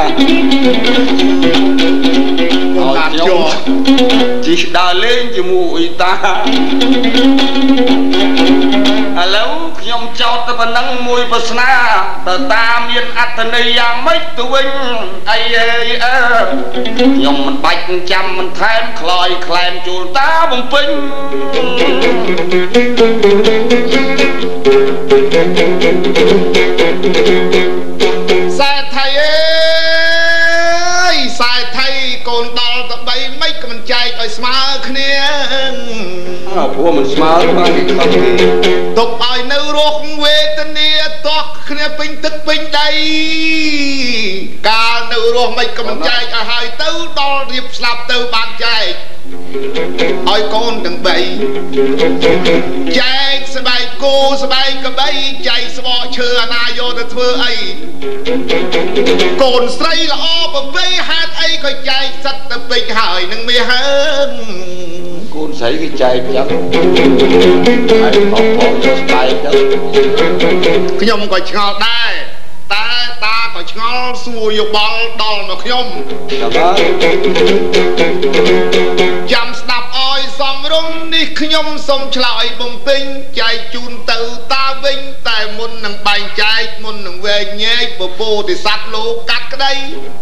ឲ្យខ្ញុំជិះដើរលេងជាមួយតាឥឡូវខ្ញុំចោទទៅប៉ុណ្ណឹងមួយប្រស្នាតើតាមានអត្ថន័យយ៉ាងម៉េចទៅវិញអីខ្ញុំមិនបាច់ចាំមិនថែមខ្លោយខ្លែមជួលតាបំពេញសែថៃអើយសែថៃកូនដល់ទៅ3មិនក៏មិនចែកឲ្យស្មើគ្នាព្រោះមិនស្មើបានគេខំគេទុកឲ្យនៅរស់វេទនាតោះគ្នាពេញទឹកពេញដីកាលនៅរស់មិនក៏មិនចែកឲ្យហើយទៅដល់រៀបស្លាប់ទៅបានចែកឲ្យកូនទាំង3ចែកស្បែកគោស្បែកក្របីចែកស្បកឈើអាណាយកទៅធ្វើអីកូនស្រីល្អប្រវេហេតុអីក៏ចែកសិតទៅពេញហើយនឹងមាសកូនស្រីគេចែកចឹងហើយបងយកស្បែកទៅខ្ញុំក៏ឆ្ងល់ដែរតែតាក៏ឆ្ងល់សួរយោបល់ដល់មកខ្ញុំចាំស្ដាប់អោយសំរុំនេះខ្ញុំសូមឆ្លើយបំពេញចែកជូនទៅតាវិញតែមុននឹងបែងចែកមុននឹងវែងញែកពពោធិសត្វលោកកាត់ក្តី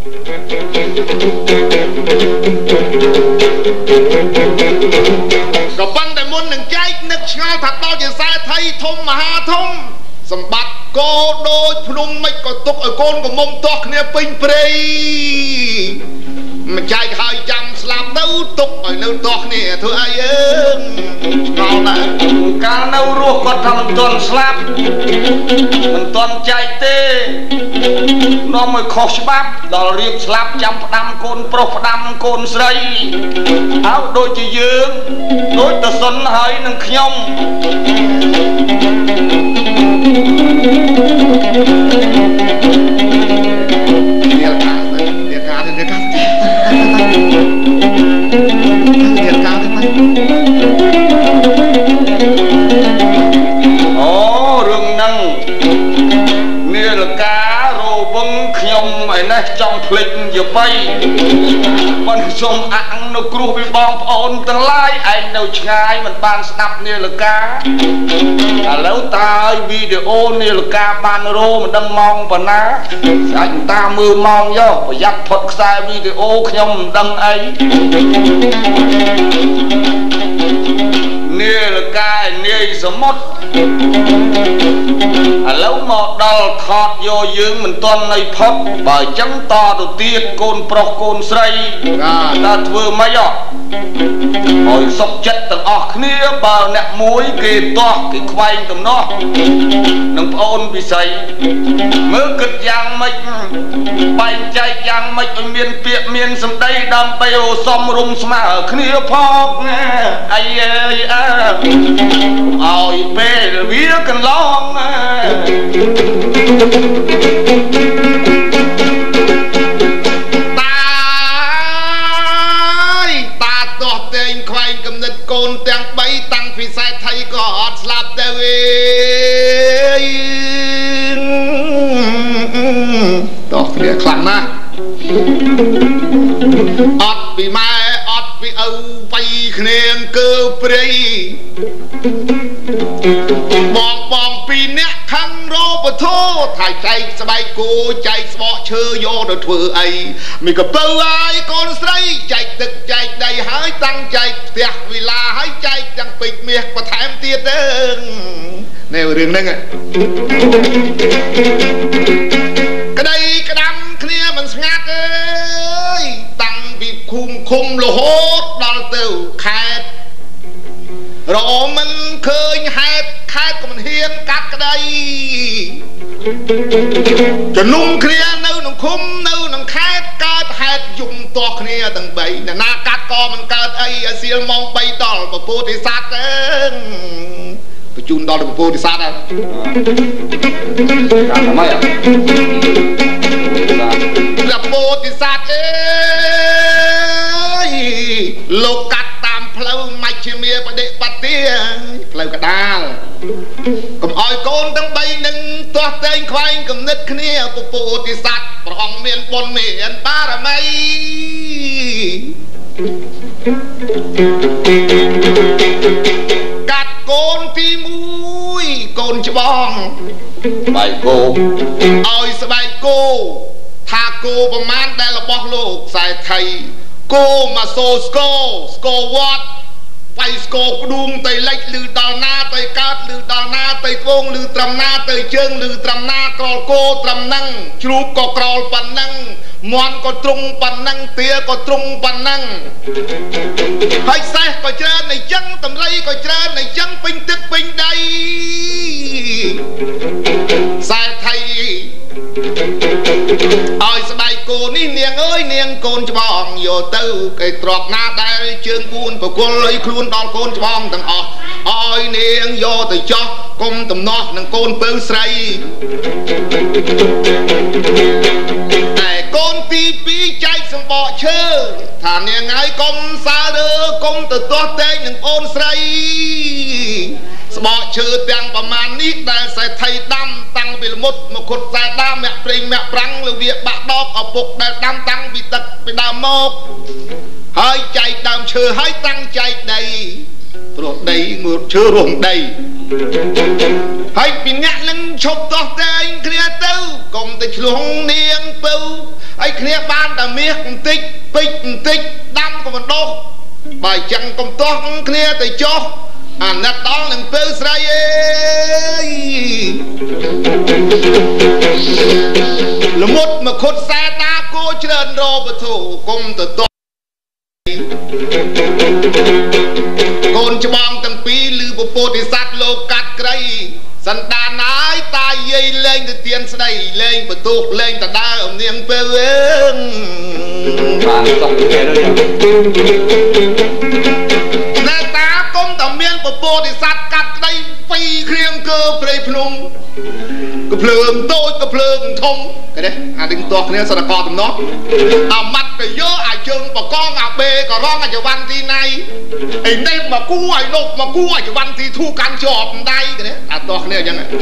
ក៏ប៉ុន្តែមុននឹងចែកនឹកឆ្ងល់ថាដល់ជាខ្សែថៃធំមហាធំសម្បត្តិកោដូចភ្នំមិនក៏ទុកឲ្យកូនកមុំទាស់គ្នាពេញព្រៃមិនចែកហើយចាំស្លាប់ទៅទុកឲ្យនៅទាស់គ្នាធ្វើអីឆ្ងល់ណាស់កាលនៅរស់គាត់ថាមិនទាន់ស្លាប់មិនទាន់ចែកទេនាំឲ្យខុសច្បាប់ដល់រៀបស្លាប់ចាំផ្ដាំកូនប្រុសផ្ដាំកូនស្រីអើដូចជាយើងដូចតសុនហើយនឹងខ្ញុំញរវឹងខ្ញុំឯនេះចង់ភ្លេចយបីមិនសុំអាំងនៅគ្រោះពីបងប្អូនទាំងឡាយឯងនៅឆ្ងាយមិនបានស្ដាប់នាឡិកាឥឡូវតើវីដេអូនាឡិកាបានរោមិនដឹងម៉ោងប៉ុណ្ណាស្អែកតាមើលម៉ោងយកប្រយ័ត្នផុតខ្សែវីដេអូខ្ញុំមិនដឹងអីនាឡិកានាយសមុទ្រឥឡូវមកដល់ថតយកយើងមិនទាន់នៅផុតបើអញ្ចឹងតទៅទៀតកូនប្រុសកូនស្រីតើធ្វើម៉េចឲ្យសុខចិត្តទាំងអស់គ្នាបើអ្នកមួយគេទាស់គេខ្វែងតំណោះនឹងប្អូនពិសីមើលគិតយ៉ាងម៉េចបែងចែកយ៉ាងម៉េចឲ្យមានពាក្យមានសម្ដីដើម្បីរសំរុំស្មើគ្នាផងណាអីឲ្យពេលវាកន្លងតាទាស់តែងខ្វែងគំនិតកូនទាំង3តាំងពីសេដ្ឋីក៏អត់ស្លាប់ទៅទាស់គ្នាខ្លាំងណាស់អត់ពីម៉ែអត់ពីឪវាយគ្នាគឺព្រៃបងពីរនាក់ខឹងរោបធោថាចែកស្បែកគោចែកស្បកឈើយកទៅធ្វើអីមីកពៅហើយកូនស្រីចែកទឹកចែកដីហើយតាំងចែកផ្ទះវិឡាហើយចែកទាំងពេជ្រមាសបន្ថែមទៀតទៅនេះរឿងហ្នឹងក្តីក្តាំគ្នាមិនស្ងាត់អើយតាំងពីឃុំរហូតដល់ទៅខេត្តរអមិនឃើញហេតុខេត្តក៏មិនហ៊ានកាត់ក្តីជំនុំគ្នានៅក្នុងឃុំនៅក្នុងខេត្តកើតហេតុយំទាស់គ្នាទាំង3អ្នកណាកាត់ក៏មិនកើតអីឲ្យសៀលម៉ោង3ដល់ពពោធិសត្វបញ្ជូនដល់ពពោធិសត្វកាត់ថ្មីពពោធិសត្វលោកកាត់តាមផ្លូវមជ្ឈិមាបដិបត្តិផ្លូវកដាលកុំឲ្យកូនទាំង3នឹងទាស់តែងខ្វែងគំនិតគ្នាពពោធិសត្វព្រះអង្គមានបុណ្យមានបារមីកាត់កូនទី1កូនច្បងស្បែកគោឲ្យស្បែកគោថាគោប្រមាណដែលរបស់លោកខ្សែថៃគោមកសូស្គរវត្តបៃស្គរក្ដួងទៅលិចឬដល់ណាទៅកើតឬដល់ណាទៅត្បូងឬត្រឹមណាទៅជើងឬត្រឹមណាក្រលគោត្រឹមហ្នឹងជ្រូកក៏ក្រលប៉ុណ្ណឹងមាន់ក៏ទ្រង់ប៉ុណ្ណឹងទាក៏ទ្រង់ប៉ុណ្ណឹងហើយសេះក៏ច្រើនអញ្ចឹងតម្លៃក៏ច្រើនអញ្ចឹងពេញទឹកពេញដីខ្សែថៃឲ្យស្បែកគោនេះនាងអើយនាងកូនច្បងយកទៅគេទ្របណាដែលជើង4ប្រគល់ឲ្យខ្លួនដល់កូនច្បងទាំងអស់ឲ្យនាងយកទៅចោះកុំតំណោះនឹងកូនពៅស្រីតែកូនទី2ចែកសម្បកឈើថានាងហើយកុំសារើកុំទៅទាស់តែងនឹងអូនស្រីស្បកឈើទាំងប្រមាណនេះដែលសេដ្ឋីដាំតាំងពីល្មុតមកขุดខ្សែដាមមាក់ព្រេងមាក់ប្រាំងលើវាបាក់ដកឪពុកដែលដាំតាំងពីទឹកពីដើមមកហើយចែកដើមឈើហើយតាំងចែកដីព្រោះដីងើបឈើរួមដីហើយពីអ្នកនឹងឈប់ទាស់តែងគ្នាទៅកុំទៅឆ្លងនាងពៅហើយគ្នាបានតែមាសបន្តិចពេជ្របន្តិចដាំក៏មិនដុះបើអញ្ចឹងកុំទាស់គ្នាទៅចុះអាណិតដល់នឹងពៅស្រីអើយល្មុតមកขุดខ្សែដាគោច្រើនរោបធូកុំទៅទាស់កូនច្បងទាំងពីរឬពពោធិសត្វលោកកាត់ក្រីសន្តានហើយតាយាយលេងទៅទៀនស្ដីលេងបន្ទុកលេងតដើអំនាងពៅបានសុខទេណែតាកុំតែមានពពោធិសត្វកាត់ក្តីពីរគ្រៀងកើព្រៃភ្នំ cái phượng tôi cái phượng thông cái đấy đừng to cái này sao là co tầm nó mặt cái dơ chương và con bê có rong cho văn thì này hình đêm mà cú nộp mà cú cho văn thì thu can chọp đây cái đấy to cái này chẳng này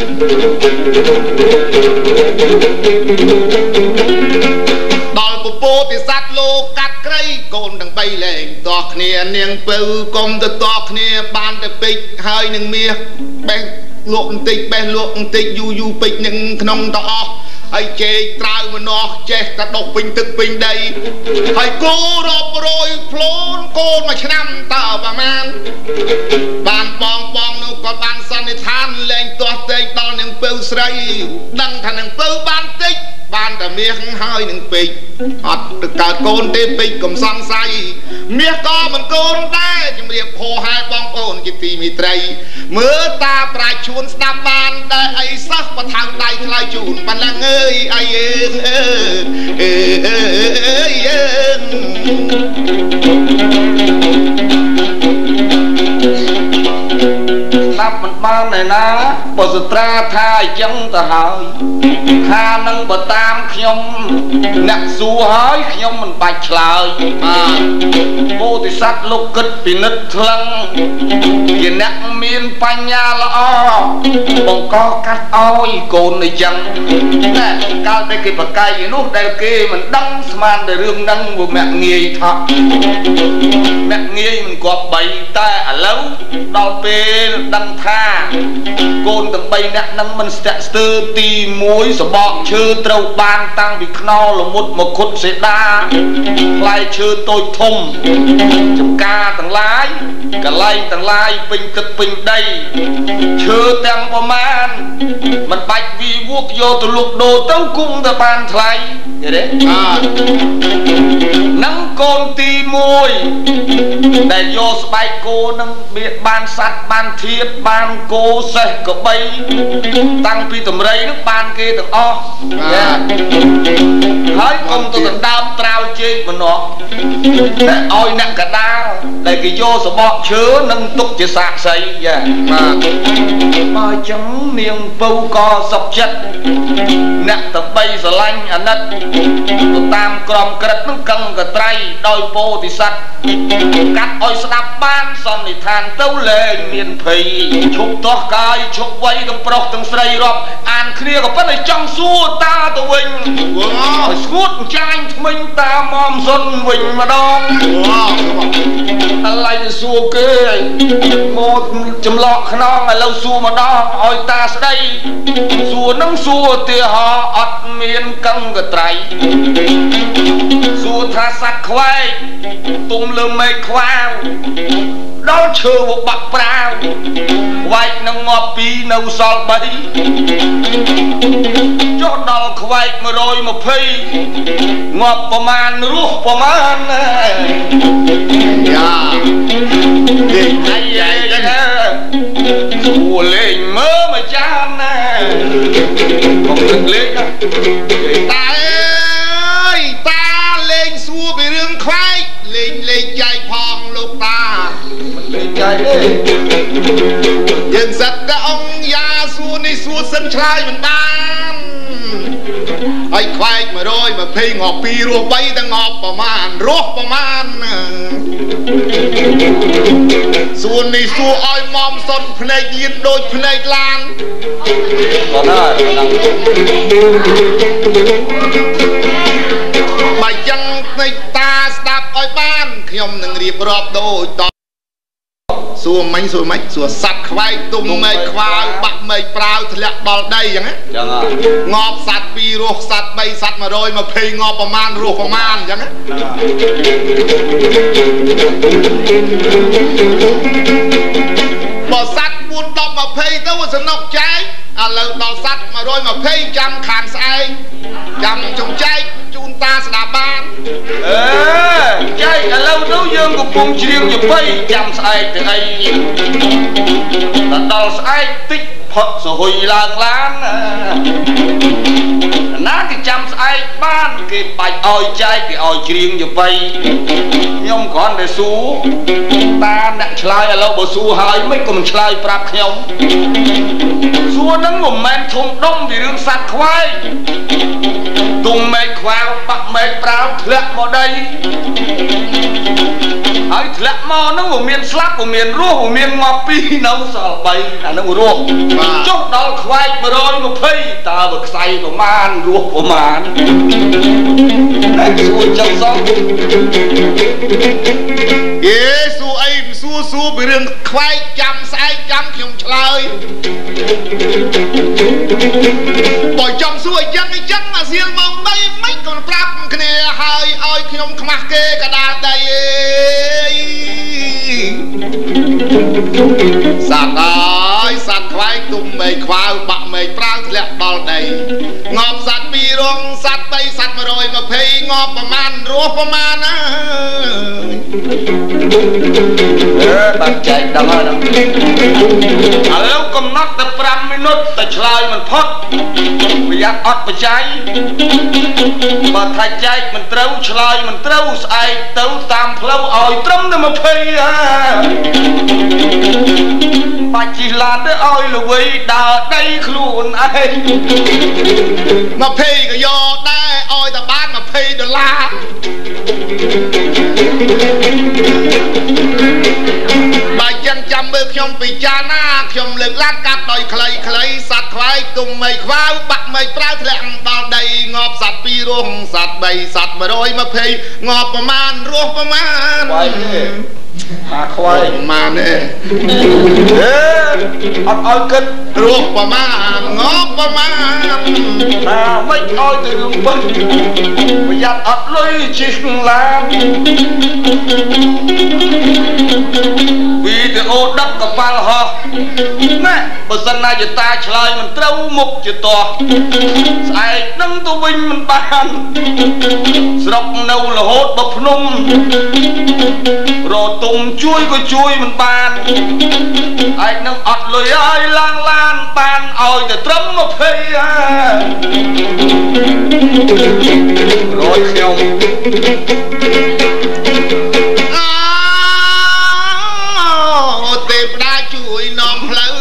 đòi của bố thì sát lô cắt cây côn đằng bay lên to cái này niềng bự công từ to cái này ban từ bịch hơi nâng mía bên luộc tịch du bịch nâng nông to ai chê trao mà nó chê ta độc bình thực bình đây ai cô rộp rồi phốn cô mà năm tờ và man bàn bong nó còn bàn sân thì than lên toát tê đo nâng bưu srei đăng thành nâng bưu ban tích ban ta miếng hơi nâng bịch ọt được cả côn tê bịch cùng song say miếng có mình côn ta nhưng mà điệp hồ hai bong côn kịp tì mì trầy mưa ta phải chuôn đam ban đây ai sắc và thằng đây khai chuôn ban là ơi ai đáp mình ban này ná bỏ sự tra thai chân ta hỏi tha nâng bà tam khuyông nạc xu hỏi khuyông mình bạch lời vô thì sát lúc kích vì nứt lăng vì nạc miên pa nha lo bông có cắt ôi côn này chẳng nè cao đây kì bà cây gì nút đây kì mình đăng sman để rương đăng của mẹ nghề thật mẹ nghề mình có bày ta ở lâu đo bê đăng tha côn từng bay nạc nâng mình sẽ sơ tì muối rồi bọn chư trâu ban tăng vì kno là một khúc sẽ đa lại chư tôi thùng chùm ca tầng lái cả lây tầng lái bình cực bình đây chư tăng vào man mình bạch vì vuốt vô từ lục đồ tấu cung ta ban thay vậy đấy nâng côn tì muối để vô bay cô nâng biệt ban sắt ban thiết ban cô sẽ có bay tăng pi tầm rây nước ban kia tầm o hỡi công tôi tầm đam trao chơi mà nó ôi nặng cả đau để cái vô số bọ chứa nâng túc chỉ sạc xây mà chẳng miệng bâu co sọc chất nặng tầm bay sở lanh ở đất tam crom cất nâng cân cả tray đôi bô thì sạch cắt ôi sạp ban xong thì than tấu lên miền phì chụp toát cài chụp quay cầm prok từng srei rộp an kia có vấn đề trong xua ta tụi mình suốt chanh mình ta mòm xuân mình mà đong lại xua kia một chấm lọ non là lâu xua mà đong ôi ta sẽ đây xua nắng xua thì họ ọt miền cân cái trai xua tha sạch khoai tung lưng mây khoao đó chưa một bạc prao quay nâng ngọt pi nâu sol bấy cho đào quay mà rồi một phi ngọt bò man ruột bò man chùa lên mơ mà chan không được lên ta ơi ta lên xua bị rương khoai lên chạy phong lúc ta dân giật đã ông già xua này xua sân trai mình ban ai khoai mà rồi mà phê ngọt pi ruột bay ta ngọt bà man ruột bà man xua này xua oi mom son phnek yên đôi phnek lan mà chân này ta đạp oi ban nhom nâng riệp rộp đôi xua mánh xua sạch khoai tung mây khoai bạc mây prao thật lẹ bò đây chẳng á ngọt sạch pi ruột sạch bay sạch mà rồi mà phê ngọt bà man ruột bà man chẳng á bỏ sạch buôn đọc mà phê tao mà sân nọc cháy lâu đào sạch mà rồi mà phê chăm khàn sai chăm trong cháy chúng ta sẽ đạp ban cháy là lâu đấu dương của phong chiêng như phây chăm sai từ đây đào sai tích phật rồi hồi làng lán ná cái chăm ស្អែកបានគេបាច់ឲ្យចែកគេឲ្យច្រៀងទៅបីខ្ញុំគ្រាន់តែសួរតាអ្នកឆ្លើយឥឡូវបើសួរហើយមិនក៏មិនឆ្លើយប្រាប់ខ្ញុំសួរហ្នឹងមិនមែនធំដុំពីរឿងសัตว์ខ្វែងទុំមេឃខ្វៅបាក់មេឃប្រៅធ្លាក់មកដីហើយធ្លាក់មកហ្នឹងវាមានស្លាប់វាមានរស់វាមានងាប់ពីរនៅសល់3អាហ្នឹងរស់ចុះដល់ខ្វែង120តើវាខ្សែប្រមាណរស់ប្រមាណតែសួរចឹងសោះយេស៊ូអីសួរពីរឿងខ្វែងចាំស្អែកចាំខ្ញុំឆ្លើយបើចង់សួរអញ្ចឹងអាសៀលមក3មិនក៏ប្រាប់គ្នាហើយឲ្យខ្ញុំខ្មាស់គេកដាលដីអេសត្វអើយសត្វខ្វែងទុំមេឃខ្វៅបាក់មេឃប្រាំងធ្លាក់ដល់ដីងាប់សត្វ2រងសត្វ3សត្វ120ងាប់ប្រមាណរស់ប្រមាណបាត់ចែកដល់ហើយឥឡូវកំណត់តែ5មីនុតតែឆ្លើយមិនផុតប្រយ័ត្នអត់បច្ច័យបើថាចែកមិនត្រូវឆ្លើយមិនត្រូវស្អែកទៅតាមផ្លូវឲ្យត្រឹមតែ20បាច់ជិះឡានទៅឲ្យល្វីដើរដីខ្លួនឯង 20ក៏យកដែរឲ្យតែបាន$20បើចឹងចាំមើលខ្ញុំពិចារណាខ្ញុំលើកឡានកាត់ដោយខ្លីសត្វខ្វែងទុំមេឃខ្វៅបាក់មេឃប្រៅធ្លាក់ដល់ដីងាប់សត្វ2រស់សត្វ3សត្វ120ងាប់ប្រមាណរស់ប្រមាណអាខ្វែងប្រមាណទេអត់ឲ្យគិតរស់ប្រមាណងាប់ប្រមាណមិនឲ្យទៅរឿងបិទប្រយ័ត្នអត់លុយជិះឡានវីដេអូដឹកកប៉ាល់ហោះណែបើសិនណាយតាឆ្លើយមិនត្រូវមុខជាតោះស្អែកនឹងទៅវិញមិនបានស្រុកនៅរហូតដល់ភ្នំរទុំជួយក៏ជួយមិនបានឯងនឹងអត់លុយឲ្យឡើងឡានបានឲ្យតែត្រឹម20រយខ្ញុំទេវតាជួយនាំផ្លូវ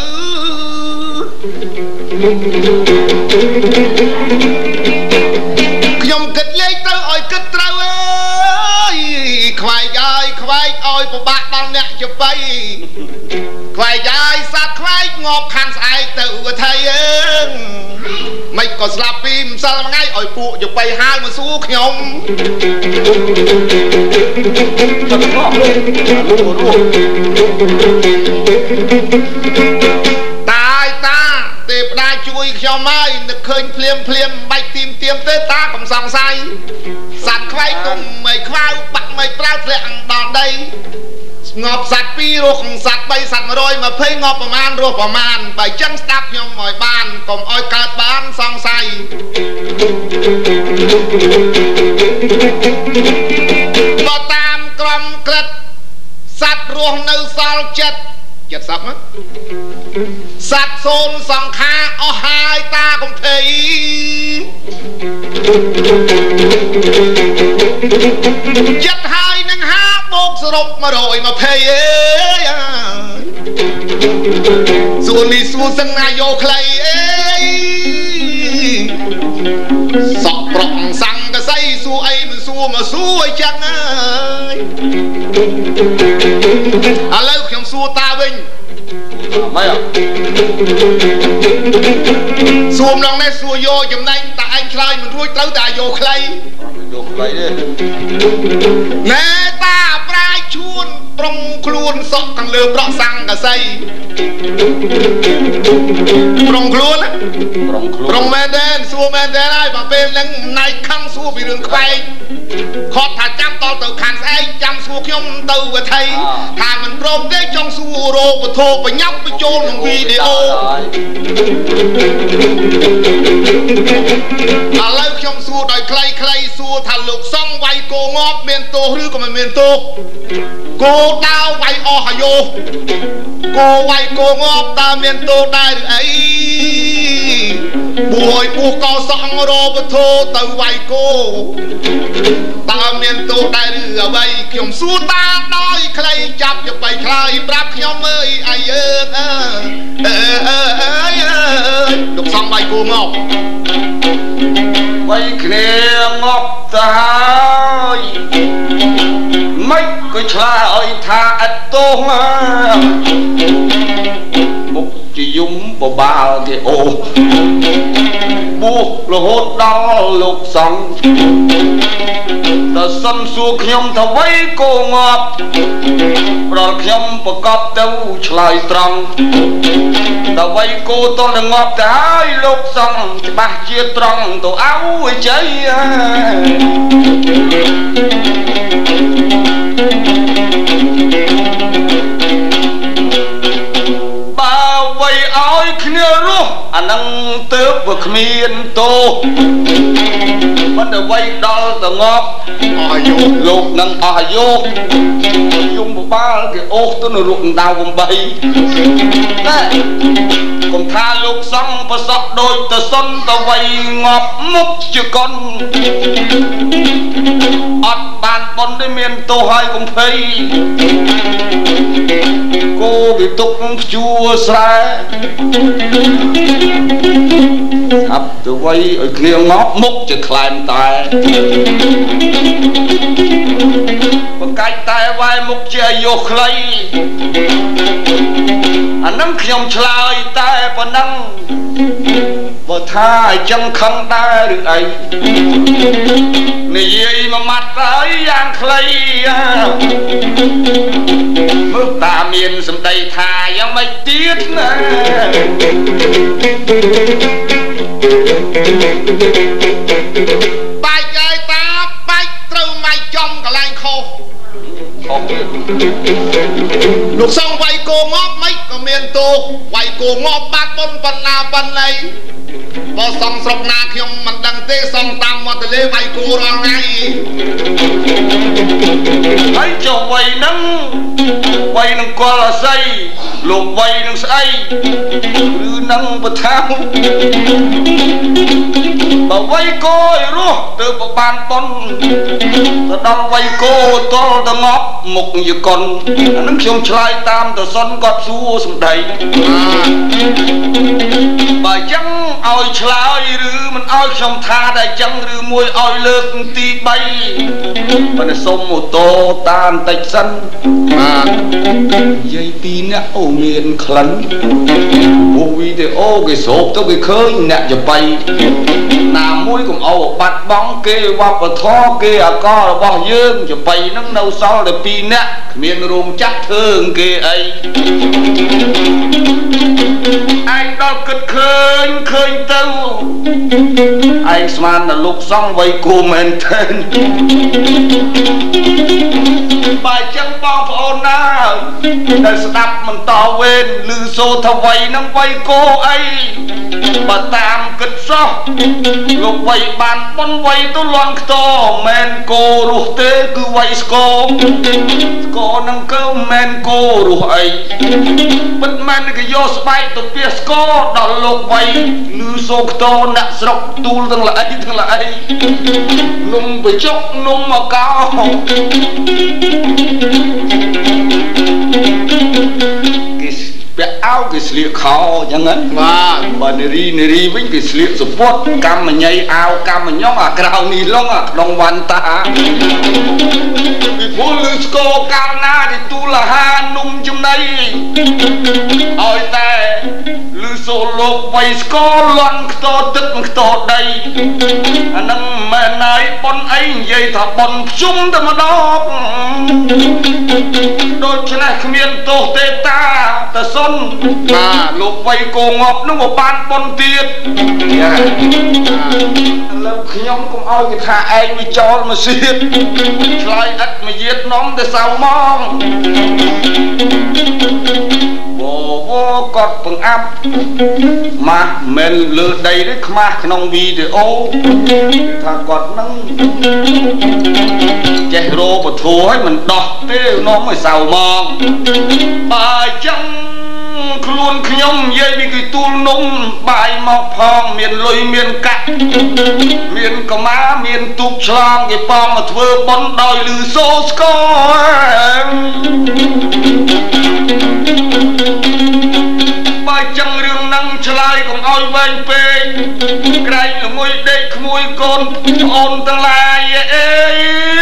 ខ្ញុំគិតលេខទៅឲ្យគិតត្រូវអើយខ្វែងឲ្យពិបាកដល់អ្នកចបៃខ្វែងឲ្យសត្វខ្វែងងាប់ខាន់ស្អែកទៅឧថៃអើមិនក៏ស្លាប់ពីម្សិលថ្ងៃឲ្យពួកចបៃហាលមកសួរខ្ញុំទៅខកលោករស់តាទេវតាជួយខ្ញុំហើយនឹកឃើញភ្លាមបាច់ទៀមទេតាកុំសង្ស័យសត្វខ្វែងទុំមេឃខ្វៅបាក់មេឃប្រៅធ្លាក់ដល់ដីងាប់សត្វ2រស់សត្វ3សត្វ120ងាប់ប្រមាណរស់ប្រមាណបើចឹងស្ដាប់ខ្ញុំឲ្យបានកុំឲ្យកើតបានសង្ស័យបើតាមក្រមក្រិតសត្វរស់នៅសល់ចិត្តសពណាសត្វសូនសង្ខាអស់ហើយតាកុំភ័យចិត្តហើយនឹង5បូកសរុប120អេសួរនេះសួរសឹងណាយោខ្លីអេសក់ប្រក់សង្កសីសួរអីមិនសួរមកសួរអីចឹងអើយឥឡូវខ្ញុំសួរតាវិញម៉េចសួរម្ដងនេះសួរយកចំណេញតែឯងឆ្លើយមិនរួចត្រូវតែយកខ្លីទេណែតាប្រាយឈួនប្រុងខ្លួនសក់ខាងលើប្រក់សង្កសីប្រុងខ្លួនប្រុងមែនទេសួរមែនទេហើយបើពេលហ្នឹងណៃខំសួរពីរឿងខ្វែងខត់ថាចាំតទៅខាងស្អែកចាំសួរខ្ញុំទៅវត្ថីថាមិនព្រមទេចង់សួររោគវត្ថុបញ្ញត្តិបញ្ចូលក្នុងវីដេអូឥឡូវខ្ញុំសួរដោយខ្លីសួរថាលោកសង្ឃវាយគោងាប់មានទោសឬក៏មិនមានទោសគោដាវវាយអស់អាយុគោវាយគោងាប់តើមានទោសដែរឬអី buổi buộc co song rô bơ thô tàu vay cô ta miền tô đại rửa vay khiom xua ta đói khay chắp cho bay khay bắp nhóm ơi ai ơi đục xong vay cô ngọc vay kia ngọc ta mấy cái trời tha ít tô một chỉ dùng bộ ba thì ô buộc là hốt đó lục xong ta sân xuống nhom ta vây cô ngọt rồi nhom bờ cọp tàu chạy trăng ta vây cô tôi là ngọt ta hai lục xong thì ba chia trăng tổ áo cháy bao vây áo kia luôn anh đang tớp vực miền tô vẫn là vây đó ta ngọt lục nâng vô dùng một ba cái ô tôi nó lục đào vòng bay còn tha lục xong và sọt đôi ta xuân ta vây ngọt múc chứ con ọt bàn con đến miền tô hai cũng thấy cô bị tục chua xa hấp tôi quay ở kia ngót múc chứ khám tay và cách tay vai múc chè vô khlây anh nâng khiom chlai tay và nâng và tha chân khăn ta được ấy này gì mà mặt ấy giang khlây bước ta miền sầm đầy thà yang mấy tiết bài gai ta bài trâu mày trong cả lanh khô lục xong vay cô ngóp mấy có miền tô vay cô ngóp bát bôn phần nào phần này bỏ xong sọc na khi ông mình đăng tê xong tam mà từ lê vay cô ra ngay hãy cho vay nâng qua là say lục vay nâng say cứ nâng bật thao bà vay cô ấy luôn từ bà bàn con ta đâm vay cô to ta ngóp mục như con nâng trong trái tam ta xuân gọt xua xuống đầy bà chẳng ôi trái rư mình ôi trong tha đại chẳng rư mùi ôi lược tí bay bà này sống một tô tan tạch sân dây tí nè ô miền khấn ô vì thì ô cái sộp tôi cái khơi nè cho bay nà mũi cũng ô bạch bóng kê bọc và thó kê à co là bọc dương cho bay nâng nâu sau là pi nè miền rùm chắc thương kê ấy anh đó cực khơi tâu anh sman là lúc xong vây cô mình tên bài chân bóng phổ nào để đập mình to quên lư xô thà vây nâng vây cô ấy bà tam cực so lúc vây bàn bón vây tôi loan to men cô ruột tế cứ vây cô nâng câu men cô ruột ấy bất men cái vô spike tôi biết cô đó lúc vây lư xô to nạ sọc tu thằng lại nung với chốc nung mà cao cái áo cái sliệt khó chẳng ấy và neri với cái sliệt support cam mà nhảy áo cam mà nhóc à cào ni long à long văn ta vì phố lư sco cao na thì tu là ha nung trong đây ôi ta lư sô lộc vay sco loan to tức to đây anh nâng mẹ này bon ấy vậy thà bon chung ta mà đó đôi chân này miền tổ tê ta xuân lục vay cô ngọc nó một ban bon tiệt lâu khi nhóm cũng ôi cái thà anh mới cho mà xiết lại ít mà giết nóm để sao mong vô cọt bằng áp mà mình lừa đầy đấy mà không video thà cọt nâng chạy rô mà thua ấy mình đọt thế nó mới sao mong bà chân ខ្លួនខ្ញុំនិយាយពីគឺទូលនំបាយមកផងមានលុយមានកាក់មានកម៉ាមានទូកឆ្លងគេប៉ងមកធ្វើបុណ្យដោយលឺសូស្គរបើចឹងរឿងនឹងឆ្លើយកុំឲ្យវែងពេកក្រែងល្ងុយដេកក្មួយកូនប្អូនទាំងឡាយអើយ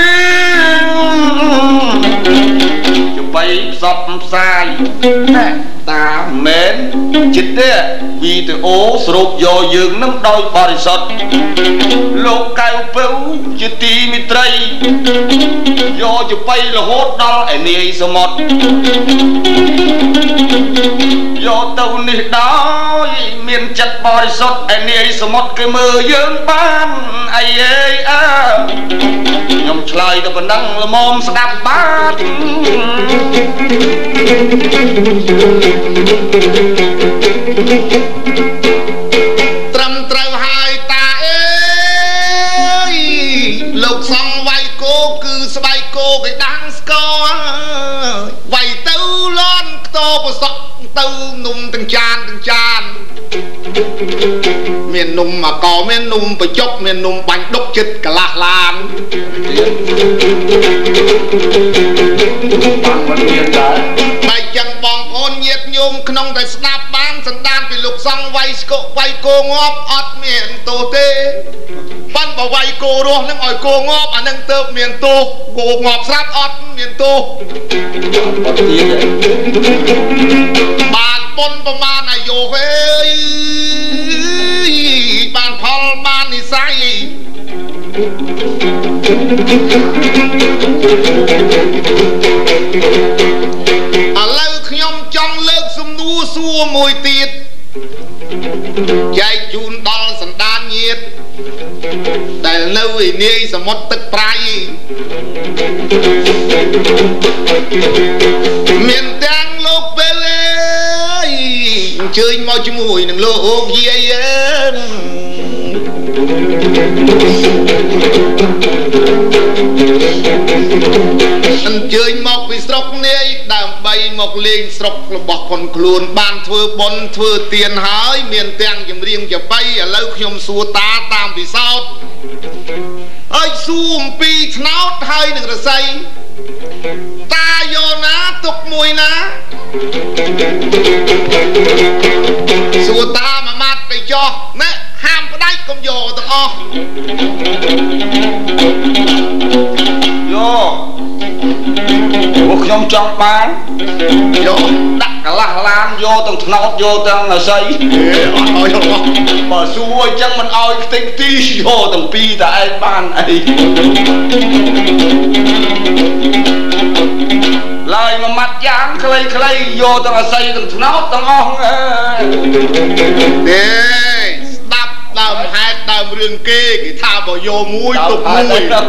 ជបីផ្សព្វផ្សាយតាមមែនចិត្តទេវីដេអូស្រូបយកយើងនឹងដោយបរិសុទ្ធលោកកៅពៅជាទីមិត្តរីយកជបីរហូតដល់ឯនាយសមុទ្រយកទៅនេះដោយមានចិត្តបរិសុទ្ធឯនាយសមុទ្រគេមើលយើងបានអីអើយអើខ្ញុំឆ្លើយទៅប៉ុណ្ណឹងល្មមស្ដាប់បាទត្រឹមត្រូវហើយតាអើយលោកសង្ឃវាយគោគឺស្បែកគោគេដាំងស្គរវាយទៅលន់ខ្ទោប្រសក់ទៅនំទាំងចានមាននំមកកមាននំបច្ចុកមាននំបាញ់ដុកចិត្តកន្លះឡានបានមិនមានដែរបែកចឹងបងប្អូនញាតិញោមក្នុងតែស្ដាប់បានសន្តានពីលោកសង្ឃវាយស្គកវាយគោងាប់អត់មានទោសទេប៉ុន្តែបើវាយគោរស់នឹងឲ្យគោងាប់អានឹងទៅមានទោសគោងាប់ស្រាប់អត់មានទោសអត់ទៀតទេបានបុណ្យប្រមាណអាយុអើយបានផលបាននិស័យឥឡូវខ្ញុំចង់លើកសំណួរសួរមួយទៀតចែកជូនដល់សន្តានញាតិដែលនៅឯនាយសមុទ្រទឹកប្រៃមានទាំងលោកពេលអើយអញ្ជើញមកជាមួយនឹងលោកអូកយាយអញ្ជើញមកពីស្រុកនាយដើម្បីមកលេងស្រុករបស់ខ្លួនបានធ្វើបុណ្យធ្វើទានហើយមានទាំងចម្រៀងចាប៉ីឥឡូវខ្ញុំសួរតាតាមពិសោធន៍ហើយសួរអំពីថ្នោតហើយនឹងរស័យតាយកណាទុកមួយណាសួរតាមួយម៉ាត់ទៅចោះណែហាមផ្ដាច់កុំយកទាំងអស់យកពួកខ្ញុំចង់បានយកដាក់កន្លះឡានយកទាំងថ្នោតយកទាំងអាស័យអត់ឲ្យយកបើសួរអញ្ចឹងមិនឲ្យខ្ទេចទីយកទាំងពីរតែឯងបានអីឡើយមួយម៉ាត់យ៉ាងខ្លីយកទាំងអាស័យទាំងថ្នោតទាំងអស់ទេស្ដាប់ដើមហេតុដើមរឿងគេថាបើយកមួយទុកមួយ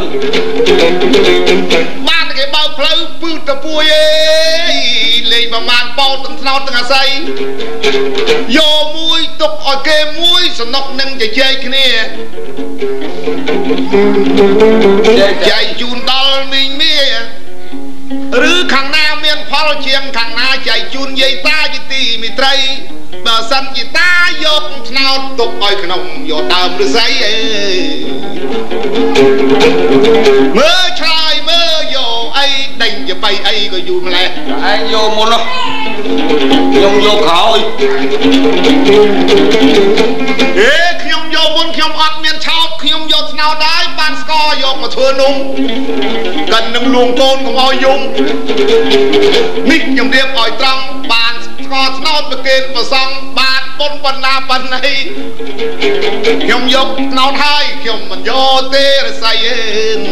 បានគេបើកផ្លូវពឺតពួយអេលេងប្រមាណប៉ោតទាំងថ្នោតទាំងអាស័យយកមួយទុកឲ្យគេមួយសំណុកនឹងជជែកគ្នាចែកជូនដល់មីងមាឬខាងណាមានផលជាងខាងណាចែកជូនយាយតាជាទីមិត្តរីបើសិនជាតាយកថ្នោតទុកឲ្យក្នុងយកដើមឫស្សីអេមើលឆ្លើយមើលយកអីដេញជាបៃអីក៏យូរម្លេះឯងយកមុននោះខ្ញុំយកក្រោយខ្ញុំយកមុនខ្ញុំអត់មានឆោតខ្ញុំយកថ្នោតដែរបានស្ករយកមកធ្វើនំកិននឹងលួងកូនកុំឲ្យយំនេះខ្ញុំរៀបឲ្យត្រង់បានស្ករថ្នោតប្រគេនប្រសង់បានបុណ្យបណ្ណាបណ្ណៃខ្ញុំយកថ្នោតហើយខ្ញុំមិនយកទេរស័យអើ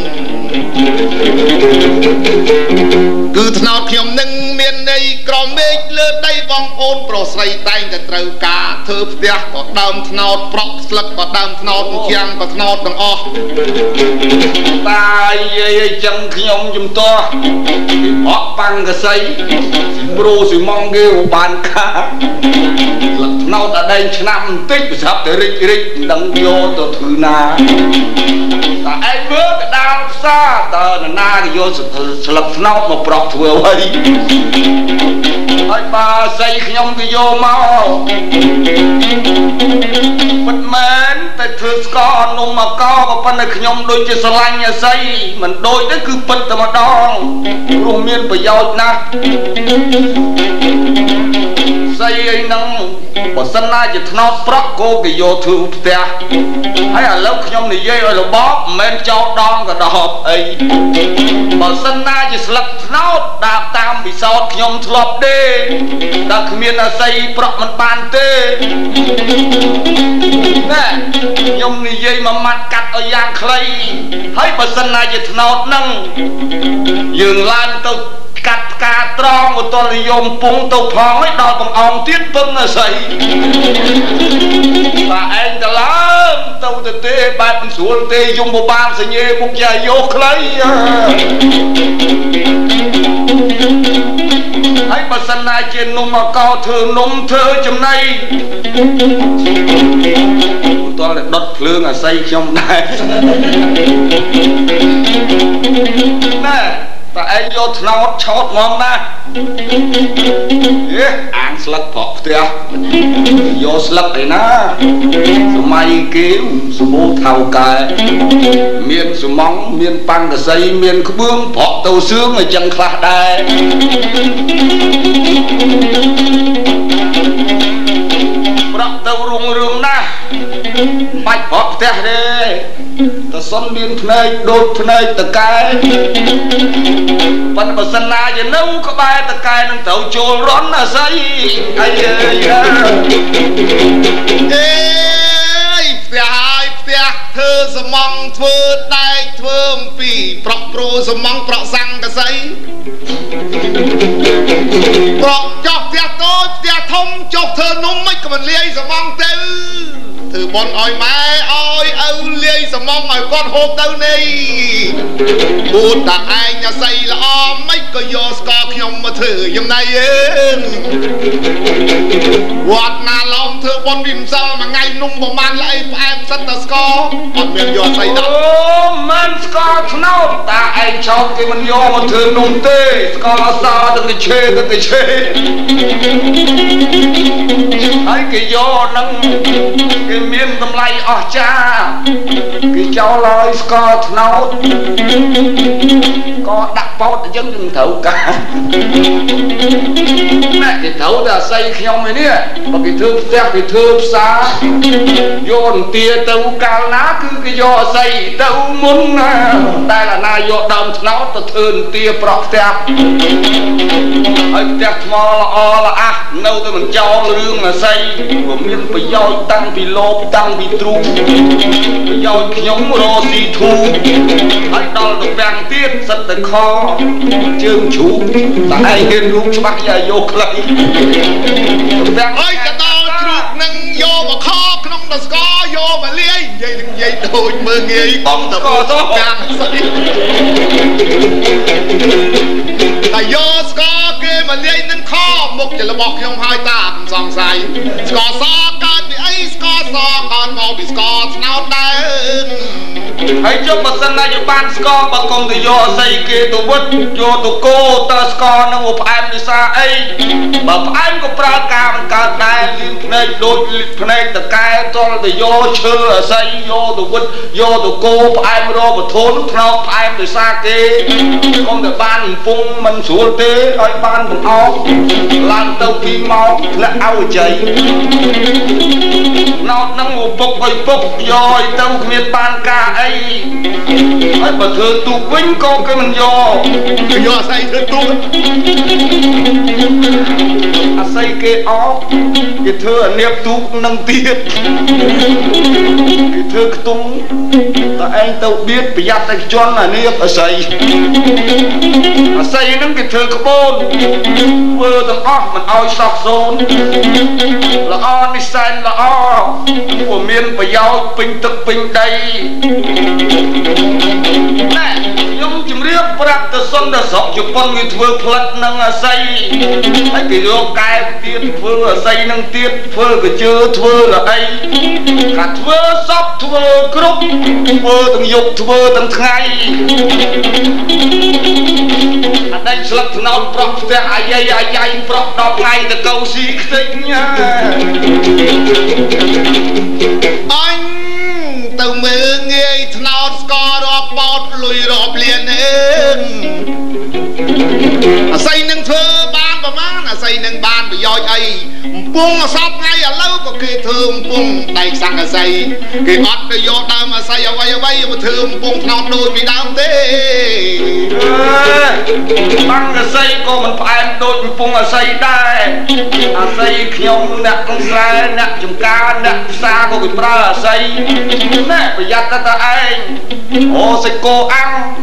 គឺថ្នោតខ្ញុំនឹងមានន័យក្រមេឃលើដីបងប្អូនប្រុសស្រីតែងតែត្រូវការធ្វើផ្ទះក៏ដើមថ្នោតប្រក់ស្លឹកក៏ដើមថ្នោតជាងក៏ថ្នោតទាំងអស់តាយាយអញ្ចឹងខ្ញុំជំទាស់អត់ប៉ាំងកសៃប្រូស៊ីម៉ងគេបានខាថ្នោតអដែងឆ្នាំបន្តិចប្រសាប់តែរិចដឹងយកទៅធ្វើណាតែឯងមើលកដាលផ្សារតើណាគេយកស្លឹកថ្នោតមកប្រក់ធ្វើអ្វីហើយបើស្អីខ្ញុំក៏យកមកមិនមែនតែធ្វើស្ករនំមកកក៏ប៉ុន្តែខ្ញុំដូចជាស្រឡាញ់អាស័យមិនដូចទេគឺពិតតែម្ដងព្រោះមានប្រយោជន៍ណាស់ស្អីអីហ្នឹងបើសិនណាជាថ្នោតប្រក់គោគេយកធ្វើផ្ទះហើយឥឡូវខ្ញុំនិយាយឲ្យរបបមិនមែនចោលដងក៏ដបអីបើសិនណាជាស្លឹកថ្នោតតាមពិសោធន៍ខ្ញុំធ្លាប់ទេតែគ្មានអាស័យប្រក់មិនបានទេណែខ្ញុំនិយាយមួយម៉ាត់កាត់ឲ្យយ៉ាងខ្លីហើយបើសិនណាជាថ្នោតហ្នឹងយើងឡើងទៅកាត់ផ្កាត្រង់ឧត្តរនិយមពងទៅផងឲ្យដល់បង្អងទៀតពឹងអាស័យតែឯងទៅឡើងទៅទេបែបមិនស្រួលទេយំបបាលសញ្ញេមុខជាយោខ្លីហើយបើសិនណាជានំមកកោធ្វើនំធ្វើចំណៃតើដុតភ្លើងអាស័យខ្ញុំដែរណែតែឯងយកថ្នោតឆោតហ្មងណាអាងស្លឹកប្រក់ផ្ទះយកស្លឹកឯណាសម័យគេសម្បូរថៅកែមានសំងមានប៉ាន់កសីមានក្បឿងប្រក់ទៅសឿងអញ្ចឹងខ្លះដែរប្រក់ទៅរុងរឿងណាស់បាច់ប្រក់ផ្ទះទេតើសុនមានភ្នែកដូចភ្នែកតកែប៉ុន្តែបើសិនណាជានៅក្បែរតកែនឹងត្រូវចូលរន់អាស័យអីអើយផ្ទះហើយផ្ទះធ្វើសំងធ្វើដែកធ្វើអំពីប្រក់ព្រូសំងប្រក់សង្កសីប្រក់ចុះផ្ទះតូចផ្ទះធំចុះធ្វើនំមិនក៏មិនលាយសំងទៅធ្វើបនឲ្យម៉ែឲ្យឪលាយសំងឲ្យគាត់ហូបទៅនេះពូតតាឯងអាស័យល្អមិនក៏យកស្ករខ្ញុំមកធ្វើចំណៃវត្តណាឡំធ្វើបនវិមសិលមួយថ្ងៃនំប្រមាណល្អីផ្អែមសិនតែស្ករអត់មានយកអាស័យដាក់អូមិនស្ករថ្នោតតាឯងឆោតគេមិនយកមកធ្វើនំទេស្ករអសទៅគេឆេហើយគេយកនឹងគេមានតម្លៃអស្ចារ្យគេចោលឲ្យស្ករថ្នោតក៏ដាក់ប៉ោតអញ្ចឹងនឹងត្រូវការណែគេត្រូវតែអាស័យខ្ញុំឯនេះបើគេធ្វើផ្ទះគេធ្វើផ្សារយកអន្ទាទៅកាលណាគឺគេយកអាស័យទៅមុនណាតែអាណាយកដើមថ្នោតទៅធ្វើអន្ទាប្រក់ផ្ទះហើយផ្ទះថ្មល្អល្អះនៅតែមិនចោលរឿងអាស័យក៏មានប្រយោជន៍តាំងពីលោបតាំងពីទ្រូងប្រយោជន៍ខ្ញុំរកស៊ីធូហើយដល់ទៅពាំងទៀតសិតតែខជើងជ្រូកតែឯងហ៊ានរូបច្បាស់យ៉ាយកខ្លីពាំងហើយក៏ដល់ជ្រូកនឹងយកមកខក្នុងតស្ករយកមកលាយនិយាយដូចមើងងាយបងតកសោះពាំងស្អីតែយកស្ករគេមកលាយនឹងខមុខជារបស់ខ្ញុំហើយតាមសង្ស័យស្ករសកើតពីអីស្ករសកើតមកពីស្ករថ្នោតដែរហើយចុះបើសិនណាយើងបានស្ករបើកុំទៅយកអាស័យគេទៅវឹតយកទៅកូរតើស្ករនឹងផ្អែមពិសាអីបើផ្អែមក៏ប្រើការមិនកើតដែរលៀនភ្នែកដូចភ្នែកតកែតលទៅយកឈើអាស័យយកទៅវឹតយកទៅកូរផ្អែមរកបធូនថ្នោតផ្អែមពិសាគេកុំតែបានកំពុងមិនស្រួលទេឲ្យបានបង្អោបឡើងទៅ2ម៉ោងធ្លាក់ឲ្យជ័យណោតនឹងពុកឲ្យពុកយកឲ្យទៅគ្មានបានការអីហើយបើធ្វើទូកវិញក៏គេមិនយកអាស័យធ្វើទូកអាស័យគេអោបគេធ្វើអានៀបទូកនឹងទៀតគេធ្វើខ្ទង់តែឯងទៅបៀតប្រយ័ត្នតែជន់អានៀបអាស័យហ្នឹងគេធ្វើក្បូនធ្វើទាំងអស់មិនឲ្យសោះសូន្យល្អនិស័យល្អព្រោះមានប្រយោជន៍ពេញទឹកពេញដីណែខ្ញុំជម្រាបบปรับแต่ส้นแต่สอบจุปนวิถีพลัดนังอาศัยไอ้กิโลกายเตี้ยเพื่ออาศัยนังเตี้ยเพื่อก็เจอเพื่ออะไรกัดเพื่อซอบเพื่อกรุ๊ปเพื่อตั้งยกเพื่อตั้งไงอันใดสลับนอนปลอกแต่อายใหญ่ปลอกดอกไงแต่เกาสีขึ้นเนี่ยอันtừ mưa nghe thao score rọp bọt lùi rọp liền ơn xây nâng thơ ban và má xây nâng ban và dòi ấy buông mà sắp ngay ở lâu có kia thương buông đầy sang ở xây kia ngọt để vô đau mà xây ở vay mà thương buông thao đôi vì đau tê băng ở xây có mình phải đôi buông ở xây đây ở xây nhông nè con xe nè chùm ca nè xa có bị pra ở xây nè bây giờ ta anh ô xây cô ăn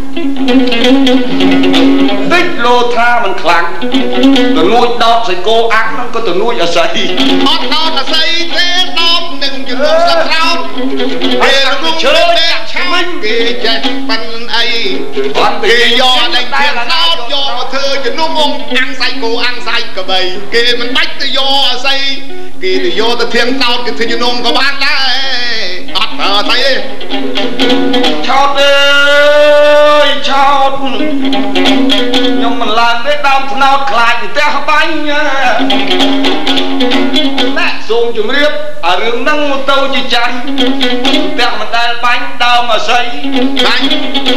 tích lô tha mình khẳng từ nuôi đọt xây cô ăn nó có từ nuôi ở xây hót đọt ở xây thế đọt đừng chừng đừng sắp rao kìa nó cũng chơi đẹp cháu kìa chạy bánh ấy kìa do đánh thiền đọt do mà thơ chứ nó mong ăn say cô ăn say cả bầy kìa mình bách từ do ở xây kìa từ do từ thiền đọt kìa thì nông có bán đấy hót ở thấy chót ơi chót nhưng mình làm cái đau nào lại thì té bánh nha nè xuống chùm riếp ở rừng nâng một tâu chỉ chanh té mình đây bánh đau mà xây bánh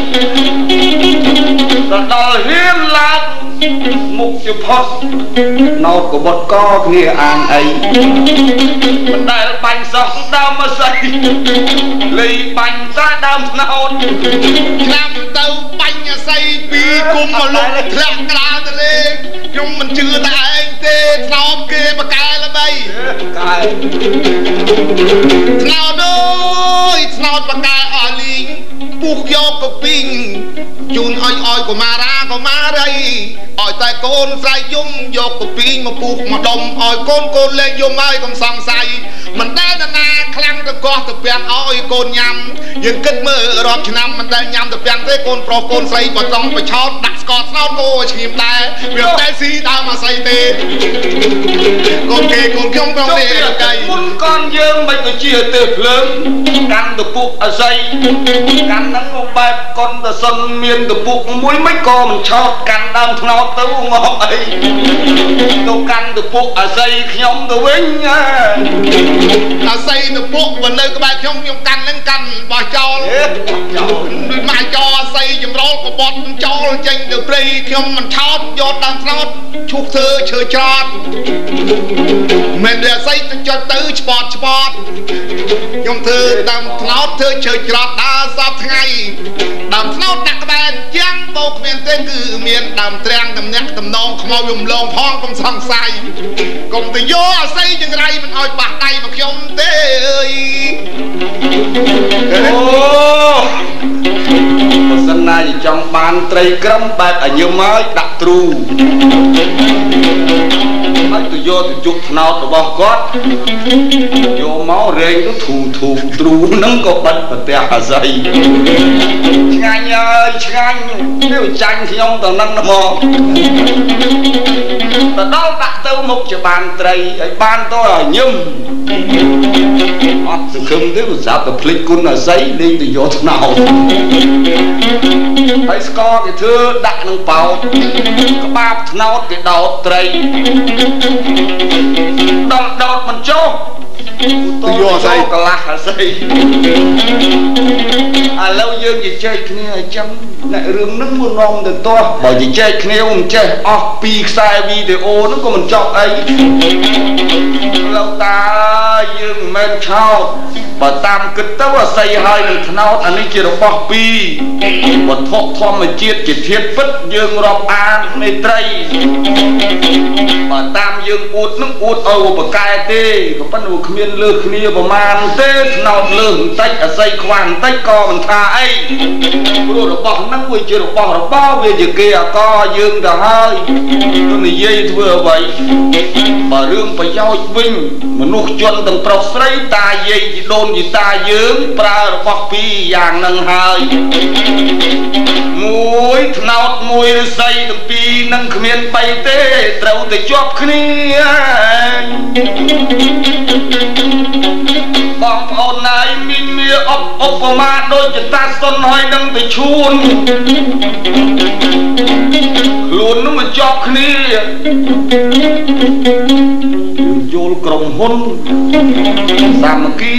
rồi đòi hiến lạc mục chụp hot nốt của bột co kia ăn ấy mình đây bánh sống đau mà xây lì bánh ra đau nào làm tàu bánh xây vì cùng mà lúc lạc ra tới lên nhưng mình chưa ta anh tê nào kia mà cài là bay nào đôi nào mà cài ở lính buộc vô của pin chun oi của ma đây oi tay con say dung vô của pin mà buộc mà đồng oi con lên vô mai con song say mình đã na khăn cái co từ biển oi con nhầm nhưng kết mơ rọt năm mình đã nhầm từ biển thế con pro con say và trong phải chót đặt scot sao cô chìm tay việc tay xí tao mà say tê con kê con không tê là cây muốn con dương bây giờ chia từ lớn căn từ buộc ở dây căn nắng một bài con từ sân miền từ buộc mũi mấy con mình chót căn đâm nó tấu ngọc ấy tôi căn từ buộc ở dây nhóm từ vinh là xây từ buộc và nơi các bạn không căn lên căn bà cho mà cho xây dùm rô của bọt cho chênh từ play không mình thót vô đằng thót chuộc thơ chơi chót mình để xây cho tới sport nhưng thơ đằng thót thơ chơi chót đã sắp ngay đằng thót đặt các bạn chăng bốc miền tên cử miền đằng trang đằng nhắc đằng non không mau dùng lông phong không xong sai cùng từ vô xây chừng đây mình ôi bạc tay mà không tê ơi sân này trong ban tây cấm bạc ở nhiều mới đặt tru mấy tụi vô tụi chụp nào tụi bao cót vô máu rên nó thù tru nâng có bật và tè dày nhanh ơi nhanh nếu tranh thì ông tao nâng nó mò tao đó đặt tao một cho bàn tây ấy ban tôi ở nhâm từ không thế mà giá tập lịch con là giấy lên từ vô thế nào thấy có cái thưa đặt nâng bào có ba nào cái đầu tray đọt mình cho tôi vô dây cả là dây lâu dương gì chơi kia chăm lại rừng nước muôn non từ to bởi vì chơi kia ông chơi pi sai video nó có mình chọn ấy lâu ta dương men chao và tam kịch tao là xây hai được nào anh ấy chỉ được bọc pi và thọ mà chiết chỉ thiết vứt dương rọp an này tray và tam dương uột nước uột âu và cài tê có bắt đầu miên lược nia và man tê nào lường tách ở xây khoan tách co mình tha ấy rồi được bọc năng quỳ chưa được bọc được bao về giờ kia co dương đã hơi tôi này dây vừa vậy mà rương phải giao vinh mà nuốt chân từng trọc sấy ta dây chỉ đôn gì ta dướng pra được bọc pi vàng nâng hơi muối ថ្នោតមួយឬស័យទាំងពីរនឹងគ្មានបីទេត្រូវតែជាប់គ្នាបងប្អូនណាយមានឧបមាដូចជាតាសុនហើយនឹងទៅឈួនខ្លួននឹងមកជាប់គ្នាយល់ក្រុមហ៊ុនសាមគ្គី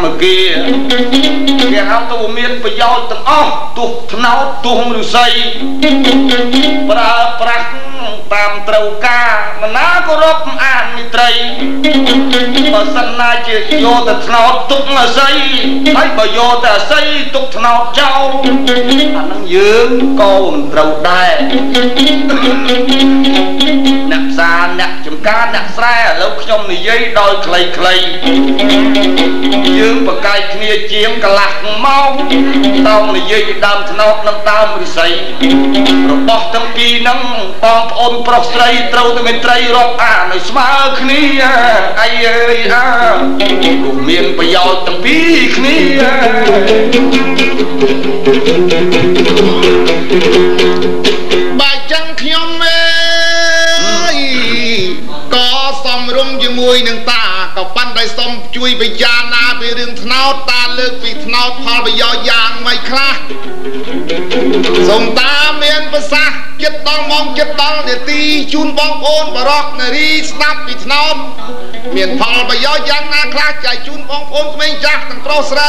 គេហៅទៅមានប្រយោជន៍ទាំងអស់ទុះថ្នោតទុះឫស្សីប្រើប្រាស់តាមត្រូវការមណាក៏រកអានមិត្រីបើសិនណាជាយកតែថ្នោតទុកឫស្សីហើយបើយកតែឫស្សីទុកថ្នោតចោលអានឹងយើងក៏មិនត្រូវដែរអ្នកផ្សារអ្នកចំការអ្នកស្រែឥឡូវខ្ញុំនិយាយដោយខ្លីៗយើងប្រកែកគ្នាជាងកន្លះម៉ោងតោងនិយាយពីដើមថ្នោតនិងដើមឫស្សីរបស់ទាំងពីរហ្នឹងបងប្អូនប្រុសស្រីត្រូវតែមានត្រីរាប់អានឲ្យស្មើគ្នាអីអើយរួមមានប្រយោជន៍ទាំងពីរគ្នាបើចឹងខ្ញុំក៏សំរុំជាមួយនឹងតាក៏ប៉ុន្តែសូមជួយពិចារណាពីរឿងថ្នោតតាលើកពីថ្នោតផលប្រយោជន៍យ៉ាងម៉េចខ្លះសូមតាមានប្រសាសន៍ចិត្តដល់ម៉ោងចិត្តដល់នាទីជូនបងប្អូនបរោះនារីស្ដាប់ពីថ្នោតមានផលប្រយោជន៍យ៉ាងណាខ្លះចែកជូនបងប្អូនក្មេងចាស់ទាំងប្រុសស្រី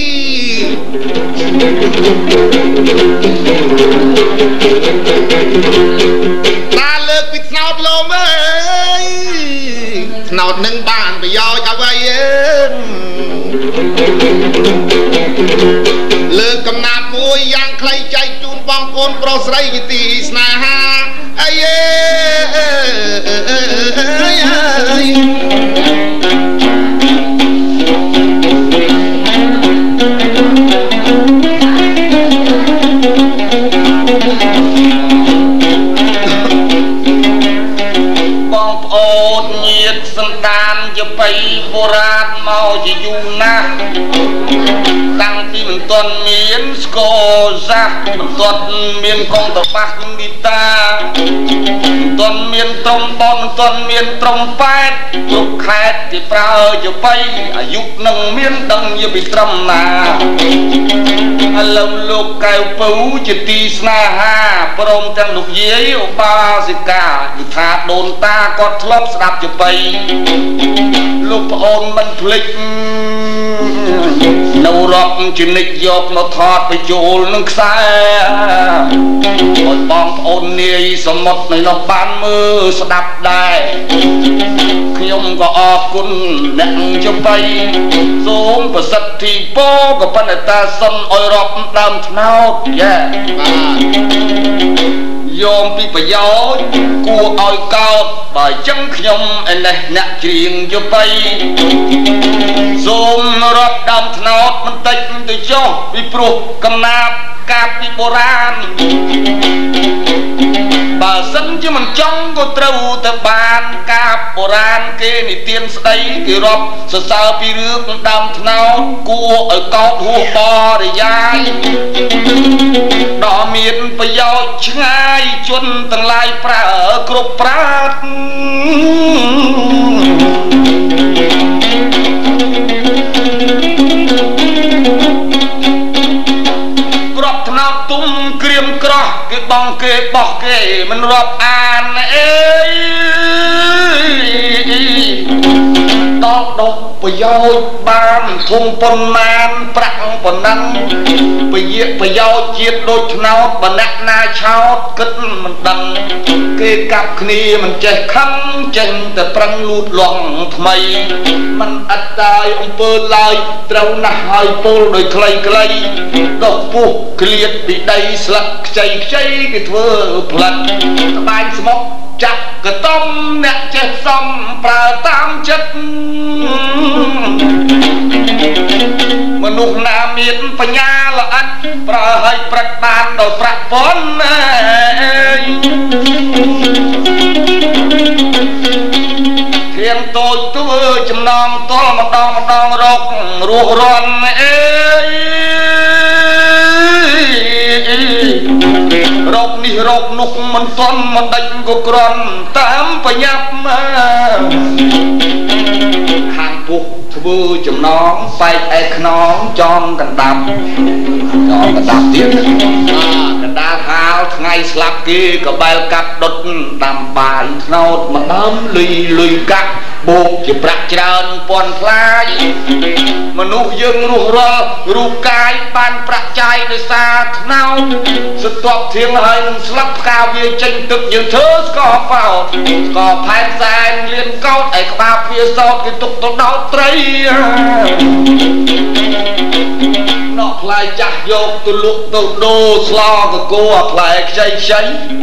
តាលើកពីថ្នោតលោមអើយថ្នោតនឹងបានប្រយោជន៍អ្វីលើកកំណាប់មួយយ៉ាងខ្លីចែកជូនបងប្អូនប្រុសស្រីជាទីស្នេហាអីបងប្អូនញាតិសន្តានជាបៃបុរាណមកជាយូរណាស់តាំងពីមិនទាន់មានស្គរសាសមិនទាន់មានកងតបាសនិងហ្គីតាមិនទាន់មានត្រំបនមិនទាន់មានត្រំប៉ែតគ្រប់ខេត្តគេប្រើជាបៃអាយុនឹងមានដឹងជាពីត្រឹមណាឥឡូវលោកកែវពៅជាទីស្នេហាព្រមទាំងលោកយាយឧបាសិកាគឺថាដូនតាគាត់ធ្លាប់ស្ដាប់ជាបៃលោកប្អូនមិនភ្លេចនៅរាប់ជនិតយកមកថតបញ្ចូលនឹងខ្សែឲ្យបងប្អូននាយសមុទ្រនៅនោះបានមើលស្ដាប់ដែរខ្ញុំក៏អរគុណអ្នកចំបៃសូមប្រសិទ្ធិពរក៏ប៉ុន្តែតាសុនឲ្យរាប់ដើមថ្នោតយ៉ាបាទយោមពីប្រយោជន៍គួរឲ្យកោតបើចឹងខ្ញុំឯនេះអ្នកច្រៀងយុបៃសូមរាប់ដើមថ្នោតបន្តិចទៅចុះពីព្រោះកំណាប់កាបពីបុរាណបើសិនជាមិនចង់ក៏ត្រូវទៅបានកាបបុរាណគេនិទានស្ដីគេរាប់សរសើរពីរឿងដើមថ្នោតគួរឲ្យកោតហួសបរិយាយដ៏មានប្រយោជន៍ឆ្ងាយជនទាំងឡាយប្រើគ្រប់ប្រាតក្របថ្នោតទុំក្រៀមក្រោះគេបងគេបោះគេមិនរាប់អានអេដល់ដុសប្រយោជន៍បានធំប៉ុន្មានប្រាក់ប៉ុណ្ណឹងប្រយោជន៍ជាតិដូចថ្នោតបើអ្នកណាឆោតគិតមិនដឹងគេកាប់គ្នាមិនចេះខំចេញតែប្រឹងលូតលាស់ថ្មីមិនអត់តាយអំពើឡើយត្រូវណាស់ហើយពោលដោយខ្លីដុសពុះក្លៀតពីដីស្លឹកខ្ចីគេធ្វើផ្លិតក្បាញ់ស្មុកចាក់កតំអ្នកចេះសំប្រើតាមចិត្តមនុស្សណាមានបញ្ញាល្អិតប្រើឲ្យប្រឹកបានដោយប្រាក់ប៉ុនធៀងតូចធ្វើចំណងតល់ម្ដងរករស់រាន់អេរកនពីរោគនោះមិនតន់មិនដាច់ក៏ក្រន់តាមប្រញាប់ខាងពុះធ្វើចំណងបែកឯខ្នងចំកណ្ដាប់ទៀតកណ្ដាលហាលថ្ងៃស្លាប់គេក៏បែលកាត់ដុតដាំបាយថ្នោតម្ដងលុយកាក់បូកជាប្រាក់ច្រើនពាន់ផ្លាយមនុស្សយើងរស់រាល់រូបកាយបានប្រាក់ចាយដោយសារថ្នោតស្ទាប់ធៀងហើយនឹងស្លាប់ផ្កាវាចេញទឹកយើងធ្វើស្កបោតស្កផែនសែនលៀនកោតឯក្បាលវាសោតគេទុកទៅដោតត្រីណោះផ្លែចាស់យកទៅលក់ទៅដូរស្លកកោអាផ្លែខ្ចីទៀត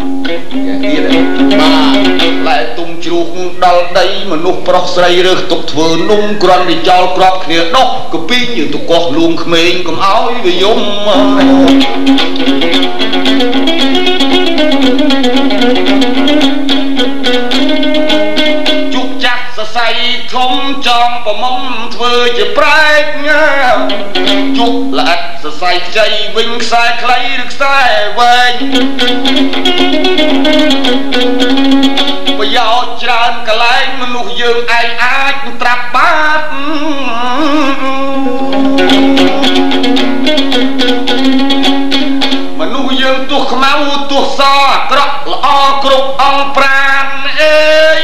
ផ្លែទុំជ្រូកដល់ដីមនុស្សប្រុសស្រីរើសទុកធ្វើនំគ្រាន់តែចោលក្របគ្នាដុសកពីងយើងទៅកោះលួងក្មេងកុំឲ្យវាយំជុកចាស់សរសៃធំចំប្រមុំធ្វើជាប្រែកជុកល្អិតសរសៃខ្ចីវិញខ្សែខ្លីឬខ្សែវែងប្រយោជន៍ច្រើនកន្លែងមនុស្សយើងឯងអាចត្រាប់បាត់មនុស្សយើងទោះខ្មៅទោះសអាក្រក់ល្អគ្រប់អង្គប្រាណអេ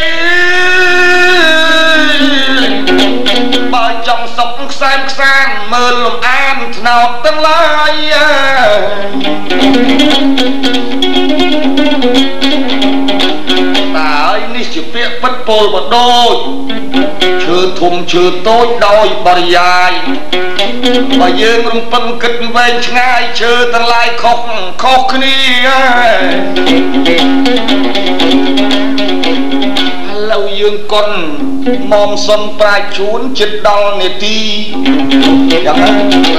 បើចង់សុខខ្សែមខ្សានមើលលំអានថ្នោតទាំងឡាយតែហើយនេះជាពាក្យពិតពោលបដូចឈើធំឈើតូចដោយបរិយាយបើយើងរំពឹងគិតវែងឆ្ងាយឈើទាំងឡាយខុសគ្នាឥឡូវយើងកុនមុំសុនប្រាជ្ញជួនចិត្តដល់នាទីយ៉ាងណា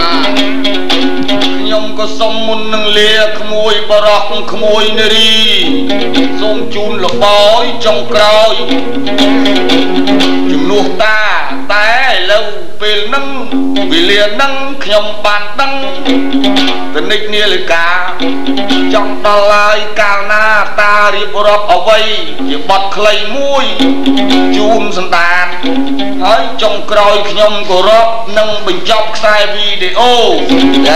ខ្ញុំក៏សុំមុននឹងលាក្មួយបរោះក្មួយនារីសូមជូនលបយចុងក្រោយជំនួសតាតែឥឡូវពេលហ្នឹងវេលាហ្នឹងខ្ញុំបានដឹងតនិចនាឡិកាចង់ដល់ហើយកាលណាតារៀបរាប់អ្វីជាបទខ្លីមួយជូនសន្តានហើយចុងក្រោយខ្ញុំក៏រាប់នឹងបញ្ចប់ខ្សែវីដេអូចា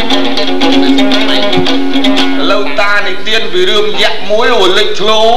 ឥឡូវតានិទានពីរឿងយក្សមួយអូលេចធ្លោ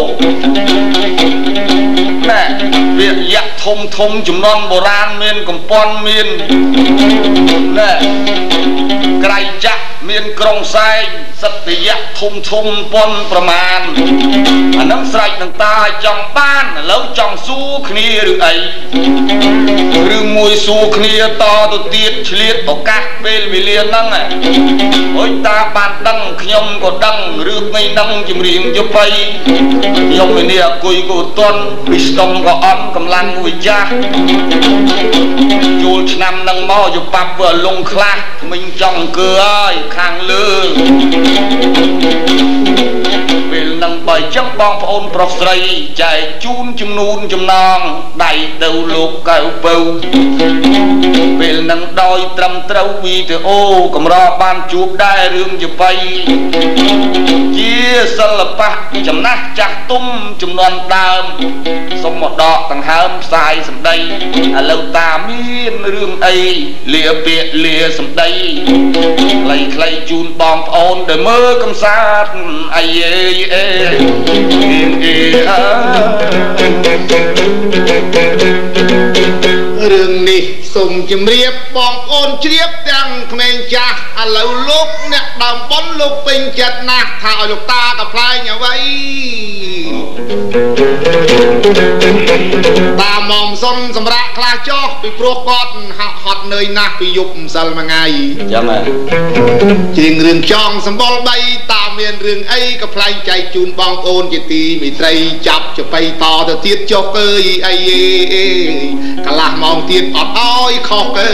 ណែវាយក្សធំចំនួនបុរាណមានកំប៉ុនមានណែក្រៃចាក់មានក្រុងសែងសត្វយក្សធំប៉ុនប្រមាណអានឹងស្រេចនឹងតាចង់បានឥឡូវចង់សួរគ្នាឬអីឬមួយសួរគ្នាតទៅទៀតឆ្លៀតឱកាសពេលវេលាហ្នឹងអើយតាបានដឹងខ្ញុំក៏ដឹងរឿងថ្ងៃហ្នឹងចម្រៀងយុបៃខ្ញុំឯនេះអគុយក៏តន់ពីស្ទងក៏អន់កម្លាំងវិចាស់ជួលឆ្នាំហ្នឹងមកយប៉ាប់វាលងខ្លះមិញចង់គឺហើយខាងលើពេលនឹងបើចឹងបងប្អូនប្រុសស្រីចែកជូនចំនួនចំណងដៃទៅលោកកៅពៅពេលនឹងដោយត្រឹមត្រូវវីដេអូកម្របានជួបដែររឿងយបៃជាសិល្បៈចំណាស់ចាស់ទុំចំនួនដើមសុំមកដកដង្ហើមផ្សាយសម្ដីឥឡូវតាមានរឿងអីលាពាក្យលាសម្ដីខ្លីជូនបងប្អូនដែលមើលកំសាន្តអាយអេរឿងនេះសូមជម្រាបបងប្អូនជ្រាបទាំងក្មេងចាស់ឥឡូវលោកអ្នកដើមប៉ុនលោកពេញចិត្តណាស់ថាឲ្យលោកតាក៏ផ្លែងអ្វីតាមុំសុនសម្រាប់ខ្លះចោះពីព្រោះគាត់ហត់នឿយណាស់ពីយប់ម្សិលមួយថ្ងៃចឹងហ៎ជាងរឿងចង់សម្បល់បីតាមានរឿងអីក៏ផ្លែងចែកជូនបងប្អូនជាទីមេត្រីចាប់ចបៃតទៅទៀតចុះអើយអីកន្លះម៉ោងទៀតអត់អោយខុសអើ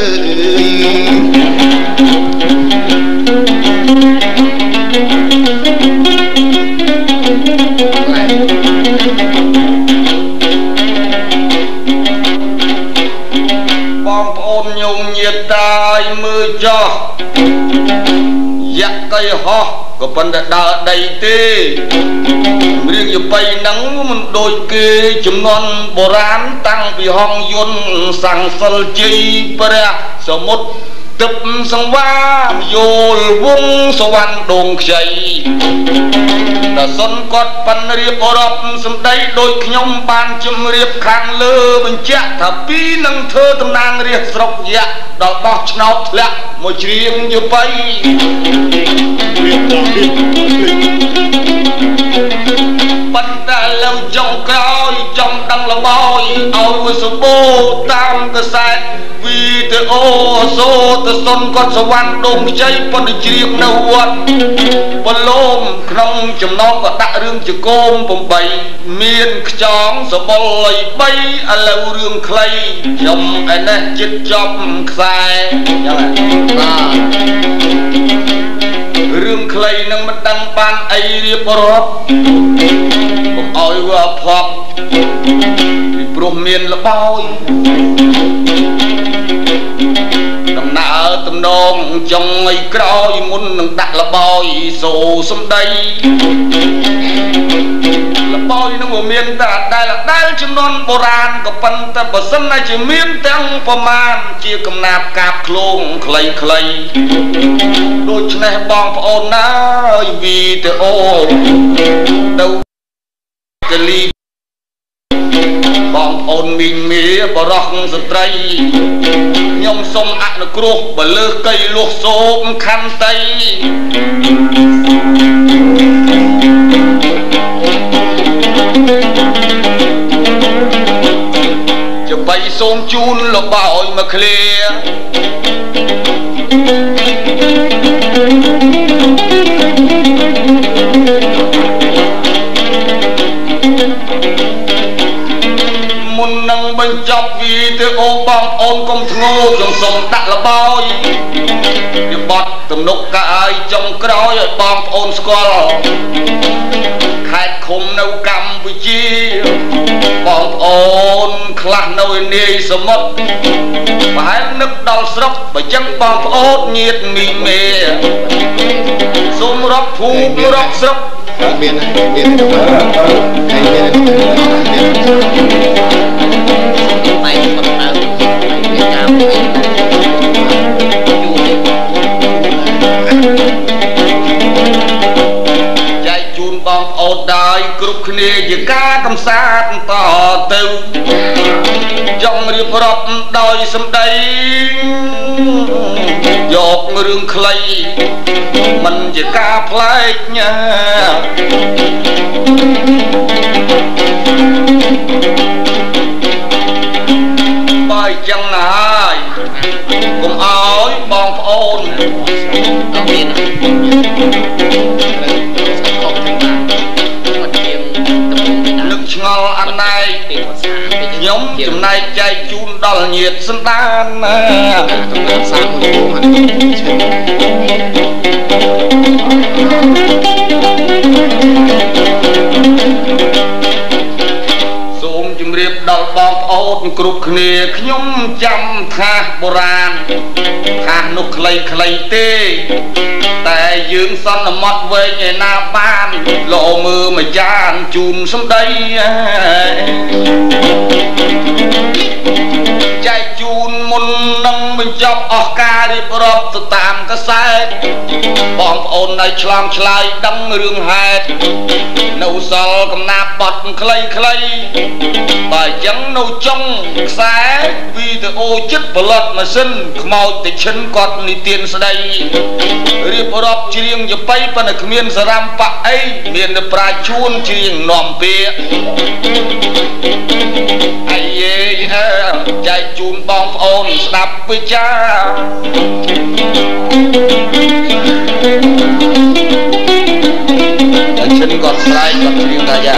បងប្អូនញោមញាតតាយមើលចោះយក្សកៃហហោះក៏ប៉ុន្តែដើរដីទេរៀងយបៃហ្នឹងមិនដូចគេចំនួនបុរាណតាំងពីហងយន្តសង្សិលជ័យព្រះសមុទ្រទឹកសង្វាមយលវងសវណ្ណដងខ្ចីតែសុនគាត់ប៉ិនរៀបរាប់សម្ដីដូចខ្ញុំបានជំរាបខាងលើបញ្ជាក់ថាពីនឹងធ្វើតំណាងរាស្ត្រស្រុកយៈដល់បោះឆ្នោតធ្លាក់មកច្រៀងយបៃប៉ុន្តែលើចុងក្រោយចង់ដឹងល្បោយឲ្យសម្បូរតាមកសែតវីដេអូសូទៅសុនគាត់សវណ្ណដងខ្ចីប៉ុន្តែជ្រាបនៅវត្តបលោមក្នុងចំណងក៏ដាក់រឿងជង្គម8មានខ្យងសបុល3ឥឡូវរឿងខ្លីខ្ញុំឯនេះចិត្តចប់ខ្សែចឹងបាទរឿងខ្លីនឹងមិនដឹងបានអីរៀបរាប់កុំឲ្យវាផប់ពីព្រោះមានល្បោយដំណើរទំនងចុងឲ្យក្រោយមុននឹងដាក់ល្បោយសូសំដីល្បោយនឹងវាមានតែដែលចំនួនបុរាណក៏ប៉ុន្តែបើសិនណាជាមានទាំងប្រមាណជាកំណាប់កាបឃ្លោងខ្លីដូច្នេះបងប្អូនណាវីដេអូទៅកលីបងប្អូនមីងមីបរោះស្ត្រីខ្ញុំសូមអនុគ្រោះបើលើកៃលុះសូមខន្តីจะไปសូមជូនលបោយមកឃ្លាមុននឹងបញ្ចប់វីដេអូបងប្អូនកុំធ្ងោខ្ញុំសូមដាក់លបោយវាបត់ទំនុកកាយចុងក្រោយឲ្យបងប្អូនស្គាល់ខេត្តឃុំនៅកម្ពុជាបងប្អូនខ្លះនៅនាយសមុទ្រប្រហែលនឹកដល់ស្រុកបើចឹងបងប្អូនញាតិមីមេសូមរាប់ភូមិរាប់ស្រុកមានតែមិនដើរមានការចែកជូនបងប្អូនដែរគ្រប់គ្នាជាការកំសាន្តតទៅចង់រៀបរាប់ដោយសម្ដីយករឿងខ្លីមិនជាការប្លែកណាបើចឹងហើយកុំឲ្យបងប្អូនមាននឹកឆ្ងល់អណែកខ្ញុំចំណែកចែកជូនដល់ញាតិសន្តានណាកំណត់សាមមួយមកសូមជម្រាបដល់បងប្អូនគ្រប់គ្នាខ្ញុំចាំថាសបុរាណថាសនោះខ្លីទេតែយើងសន្មត់វែងឯណាបានលោមើលមួយចានជូនសម្ដីចែកជូនមុននឹងបញ្ចប់អស់ការរៀបរាប់ទៅតាមកសែតបងប្អូននៅឆ្លងឆ្លើយដឹងរឿងហេតុនៅសល់កំណាប់បត់ខ្លីបើអញ្ចឹងនៅចុងខ្សែវីដេអូចិត្តផលិតម៉ាស៊ីនខ្មោចតែឈិនគាត់និទានស្ដីរៀបរាប់ច្រៀងយបៃប៉ុន្តែគ្មានសារ៉ាំប៉អីមានតែប្រាជ្ញជួនច្រៀងនាំពាក្យអាយេចែកជូនបងប្អូនស្ដាប់វិចាតែឈិនគាត់ស្រែកគាត់ច្រៀងថាយ៉ា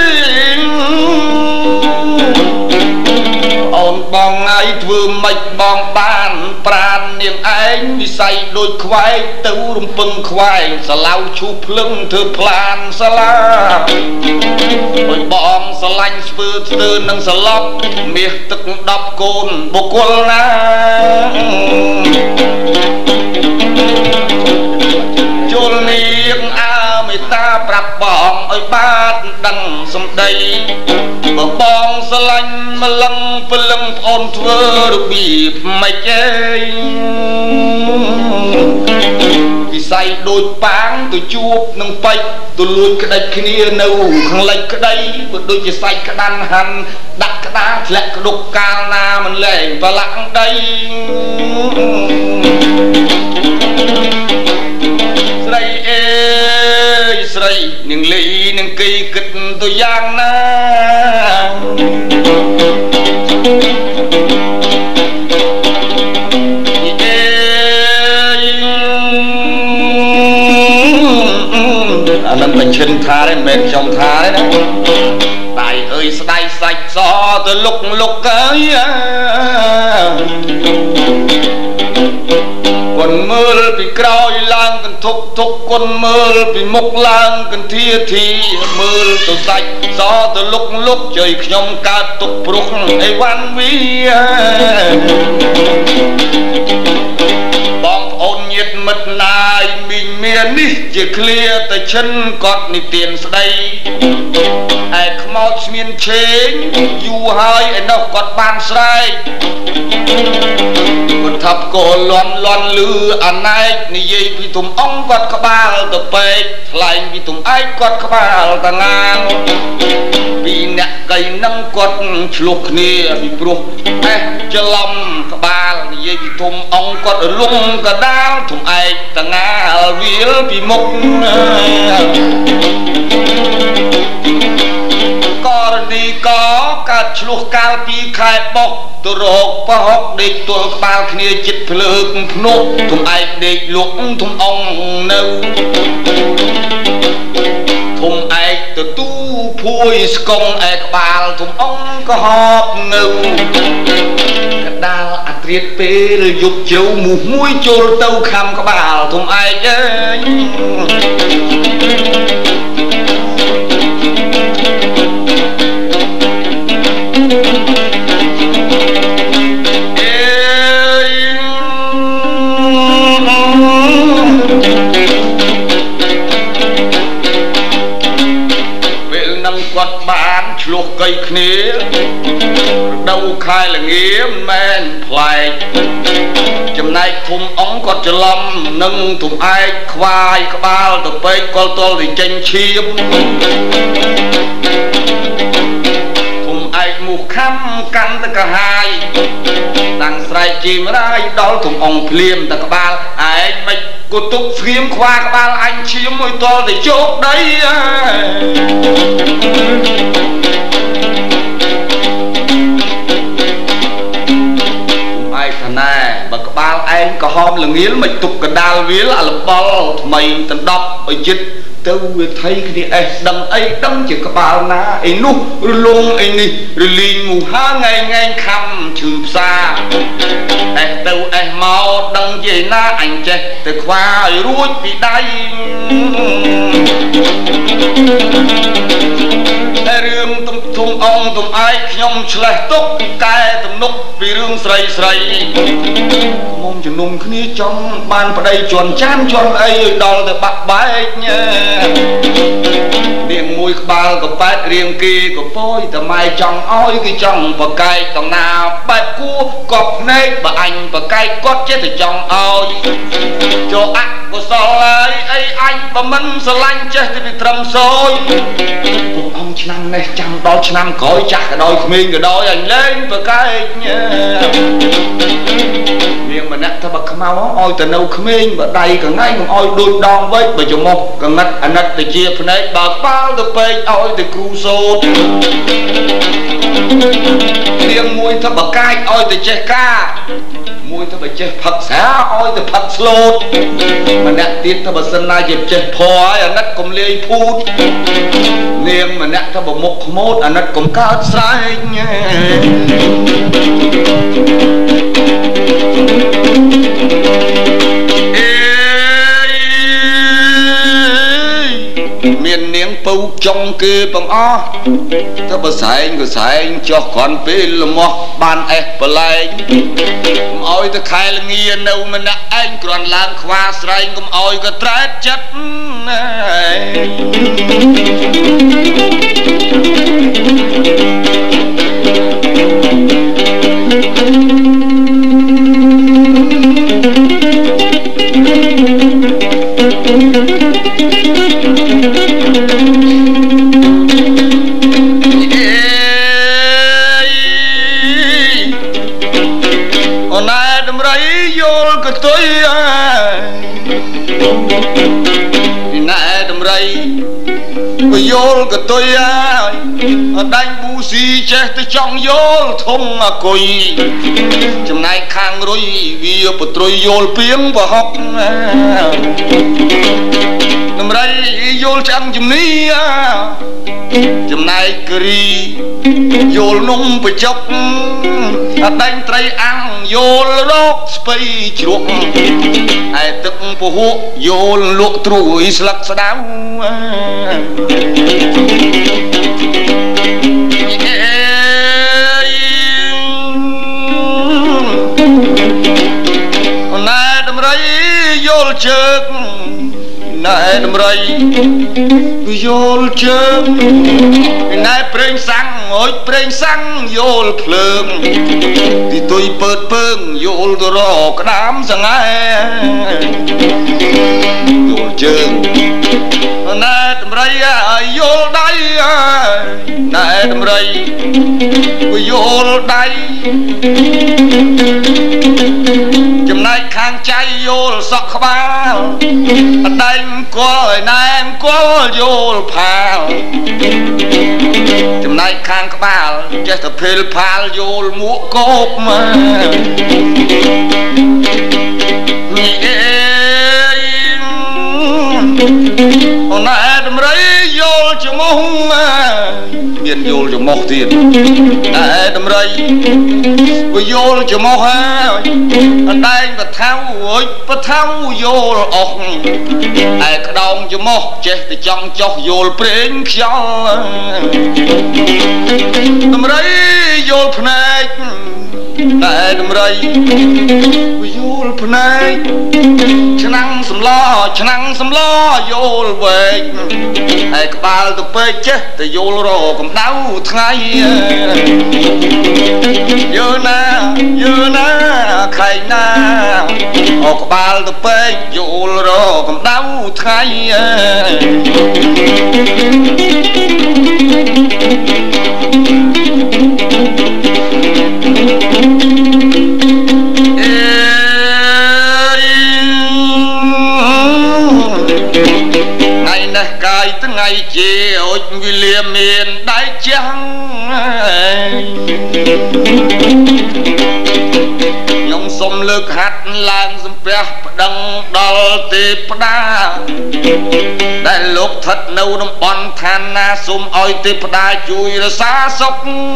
បងឯងធ្វើម៉េចបងងបានប្រាននាងឯងវិស័យដូចខ្វែងទៅរំពឹងខ្វែងសាឡៅឈូភ្លឹងធ្វើផ្លានសាឡាអើយបងស្រឡាញ់ស្ពើស្ទើរនឹងស្លប់មាសទឹក10កូនបុគ្គលណាជលនាងអើមេត្តាប្រាប់បងឲ្យបានដឹងសម្ដីបើបងស្រឡាញ់ម្លឹងព្រលឹងប្អូនធ្វើរបៀបមិនអេវិស័យដូចប៉ាងទៅជួបនឹងពេជ្រទៅលួចក្តិចគ្នានៅខាងលិចក្តីបើដូចជាសាច់ក្តាន់ហាន់ដាក់ក្តារធ្លាក់ក្តុកកាលណាមិនលែងប្រឡាក់ដីស្រីអេយស្រីនាងលីនឹងគីគិតទៅយ៉ាងណាអានឹងបញ្ឈិនថាទេមិនមែនខ្ញុំថាទេណាដៃអើយស្ដាយសាច់សទៅលុកលុកអើយគុនមើលពីក្រោយឡើងកន្ធុកទុកគុនមើលពីមុខឡើងកន្ធាធីមើលទៅសាច់សទៅលុកលុកជ័យខ្ញុំកើតទុកព្រុសអីវ៉ាន់វីបងប្អូនញាតិមិត្តណាយមីងមាននេះជាឃ្លាតែឈិនគាត់និទានស្ដីឯខ្មោចស្មានឆេងយូរហើយឯនោះគាត់បានស្រែកគាត់ថាប់កលលន់លន់លឺអណែកនិយាយពីទុំអង្គគាត់ក្បាលទៅពេកថ្លែងពីទុំឯកគាត់ក្បាលតងានពីអ្នកកៃនឹងគាត់ឆ្លោះគ្នាពីព្រោះអេះច្រឡំក្បាលនិយាយពីទុំអង្គគាត់លំកដាលទុំឯកតងាលវាលពីមុខករណីក៏កើតឆ្លោះកាលពីខែបុកទៅរកប្រហុកដេកទល់ក្បាលគ្នាចិត្តភ្លើកភ្នក់ទុំឯកដេកលក់ទុំអង្គនៅធំឯកទៅទូភួយស្គងឯក្បាលធំអង្គក៏ហប់នៅកដាលអាត្រៀតពេលយប់ជើវមូសមួយចូលទៅខំក្បាលធំឯកអើយគាត់បានឆ្លោះកៃគ្នាដូវខែល្ងាមិនមែនប្លែកចំណែកធំអង្គគាត់ច្រឡំនឹងទុំឯកខ្វាយក្បាលទៅពេកគាត់ទល់ទៅចេញឈាមធំឯកមូសខំកាន់ទៅកាហាយតាំងស្រែកជីមរាយដល់ធំអង្គភ្លាមទៅក្បាលឯងមិនក៏ទុកស្ងៀមខ្វាក្បាលអញឈាមមួយតល់ទៅជោគដីឯងណែបើក្បាលឯងក៏ហមល្ងៀលមិនទុកកដាលវាលអាលបលថ្មីដណ្ដប់ឲ្យចិត្តទៅវាថៃគ្នាអេះដឹងអីដឹងជាក្បាលណាអីនោះរលងអីនេះរលីងមូហាថ្ងៃថ្ងៃខំឈឺផ្សាអេះទៅអេះមកដឹងជាណាអញចេះទៅខ្វាយរួចពីដៃតែរឿងធំអង្គធំឯកខ្ញុំឆ្លេះទុកកែទំនុកពីរឿងស្រីស្រីមុំជំនុំគ្នាចំបានប្តីជន់ចានជន់អីឲ្យដល់ទៅបាក់បែកនាងមួយក្បាលក៏ប៉ែតរៀងគេក៏ពោយតែម៉ែចង់ឲ្យគឺចង់បកែកតណាបែបគួរកប់ភ្នែកបើអញបកែកគាត់ចេះតែចង់ឲ្យចូលអកុសលហើយអីអញបើមិនស្រឡាញ់ចេះតែពីត្រឹមសោយពួកអង្គឆ្នាំនេះចាំដល់ឆ្នាំក្រោយចាស់ក៏ដោយក្មេងក៏ដោយអញលេងបកែកនាងម្នាក់ថាបើខ្មៅឲ្យទៅនៅក្មេងបើដៃកងៃមិនឲ្យដូចដងវិញបើច្រមុះកងឹតអាណិតទៅជាភ្នែកបើក្បាលទៅពេកឲ្យទៅគ្រូសូត្រនាងមួយថាបកាយឲ្យទៅចេះការមួយថាបើចេះផឹកស្រាឲ្យទៅផឹកស្លូតម្នាក់ទៀតថាបើសិនណាជាចេះភ័យអាណិតកុំលាយភូតនាងម្នាក់ថាបើមុខខ្មោចអាណិតកុំកើតស្រែកមាននាងពៅចុងគេបងអស់ถ้าបើសែងក៏សែងចុះគ្រាន់ពេលលមាស់បានអេះប្រឡែងកុំឲ្យទៅខែលងានៅម្នាក់ឯងគ្រាន់ឡើងខ្វាស្រែងកុំឲ្យក៏ត្រែតចិត្តយល់ក៏ទុយហើយអត់ដាច់ប៊ូស៊ីចេះទៅចង់យល់ធំអគុយចំណែកខាងរុយវាបត្រុយយល់ពីងប្រហុកដំរីយល់ឆ្អឹងជំនីចំណែកគរីយល់នំបចុកអត់ដាច់ត្រីអាំងយល់រកស្ពៃជ្រក់ឯទឹកពហុយល់លក់ត្រួយស្លឹកស្ដៅណែដំរីយល់ជើងណែដំរីយល់ជើងណែប្រេងសាំងអើយប្រេងសាំងយល់ភ្លើងទីទុយពើតពើងយល់ទៅរកក្តាមសង្ហែយល់ជើងណែដំរីយល់ដៃណែដំរីយល់ដៃចំណែកខាងចៃយល់សក់ក្បាលអដែងគល់ឯណែងគល់យល់ផាលចំណែកខាងក្បាលចេះតែភេលផាលយល់មួកកោបនេះអេអូនឯដំរីយល់ច្មោះមានយល់ច្មោះទៀតឯដំរីវាយល់ច្មោះហើយអដែងបថាវអើយបថាវយល់អស់ឯក្តោងច្មោះចេះតែចង់ចោះយល់ព្រេងខ្យល់ដំរីយល់ភ្នែកតែដំរីវាយល់ភ្នែកឆ្នាំងសម្លឆ្នាំងសម្លយល់វែកឯក្បាលទៅពេកចេះតែយល់រកកម្ដៅថ្ងៃយឺណាខៃណាអក្បាលទៅពេកយល់រកកម្ដៅថ្ងៃកាយថ្ងៃជាអុចវិលាមានដៃចាំងខ្ញុំសុំលើកហាត់ឡើងសំពះប្តឹងដល់ទេពតាដែលលោកស្ថិតនៅតំបន់ឋានណាសូមឲ្យទេពតាជួយរក្សាសុខ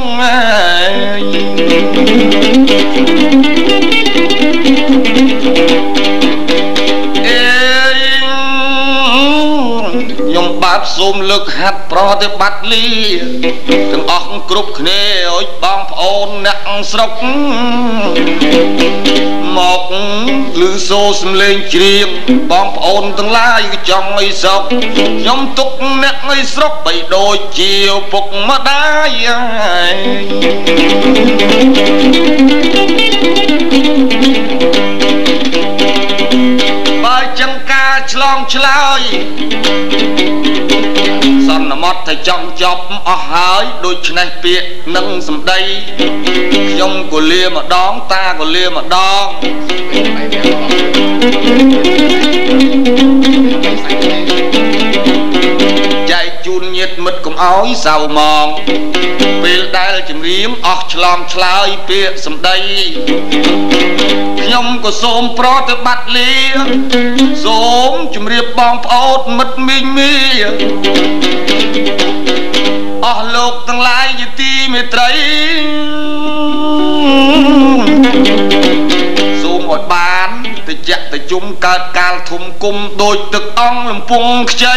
ខ្ញុំបាទសូមលើកហាត់ប្រតិបត្តិលីទាំងអស់គ្រប់គ្នាឲ្យបងប្អូនអ្នកស្រុកមកឮសូរសំឡេងជ្រៀងបងប្អូនទាំងឡាយចង់ឲ្យសុខខ្ញុំទុកអ្នកឲ្យស្រុកបីដូចជាពុកម្ដាយបើចឹងការឆ្លងឆ្លើយសន្មត់ថាចង់ចប់អស់ហើយដូច្នេះពាក្យនឹងសម្ដីខ្ញុំក៏លាម្ដងតាក៏លាម្ដងចែកជូនញាតិមិត្តកុំអោយសៅมองពេលដែលចម្រៀងអស់ឆ្លងឆ្លើយពាក្យសម្ដីខ្ញុំក៏សូមប្រតិបត្តិលាសូមជម្រាបបងប្អូនមិត្តមីងមីអស់លោកទាំងឡាយជាទីមេត្រីសូមឲ្យបានតិចតិជុំកើតកាលធំគុំដូចទឹកអង្គលំពងខ្ចី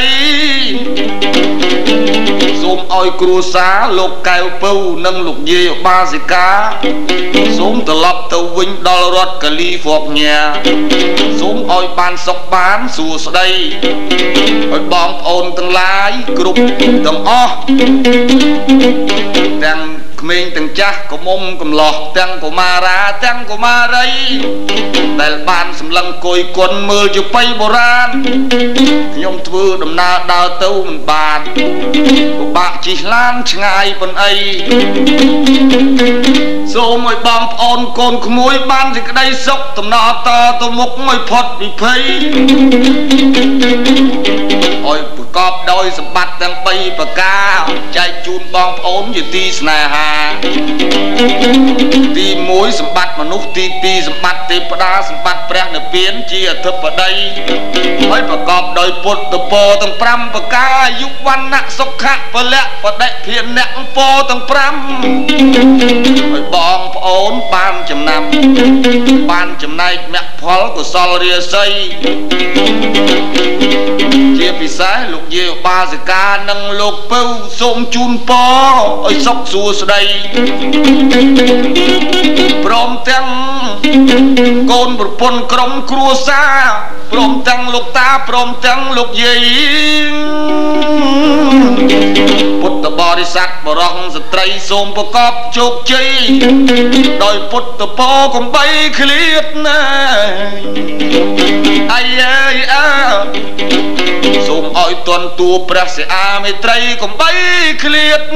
សូមឲ្យគ្រួសារលោកកែវពៅនិងលោកយាយបាសិកាសូមត្រឡប់ទៅវិញដល់រដ្ឋកាលីហ្វ័រញ៉ាសូមឲ្យបានសុខបានសួស្តីឲ្យបងប្អូនទាំងឡាយគ្រប់ទាំងអស់ទាំងក្មេងទាំងចាស់កមុំកំឡោះទាំងកុមារាទាំងកុមារីដែលបានសម្លឹងគយគុណមើលជាបៃបុរាណខ្ញុំធ្វើដំណើរដើរទៅមិនបានពិបាកជិះឡានឆ្ងាយប៉ុនអីសូមឲ្យបងប្អូនកូនក្មួយបានសេចក្តីសុខដំណើរតទៅមុខឲ្យផុតវិភ័យឲ្យប្រកបដោយសម្បត្តិទាំង3ប្រការចែកជូនបងប្អូនជាទីស្នេហាទី1សម្បត្តិមនុស្សទី2សម្បត្តិទេវតាសម្បត្តិព្រះនិព្វានជាអធិបតីហើយប្រកបដោយពុទ្ធពរទាំង5ប្រការអាយុវណ្ណៈសុខៈពលៈបដិភានៈពរទាំង5ហើយបងប្អូនបានចំណាំបានចំណែកមគ្គផលកុសលរាសីជាពិសេសលោកយាយបាសិកានិងលោកពៅសូមជូនពរឲ្យសុខសួស្តីព្រមទាំងកូនប្រពន្ធក្រុមគ្រួសារព្រមទាំងលោកតាព្រមទាំងលោកយាយពុទ្ធបរិស័ទបរោះស្ត្រីសូមប្រកបជោគជ័យដោយពុទ្ធពរកំបីឃ្លាតណាអាយអើសូមឲ្យទន់តួព្រះសិអាមេត្រីកំបីឃ្លាត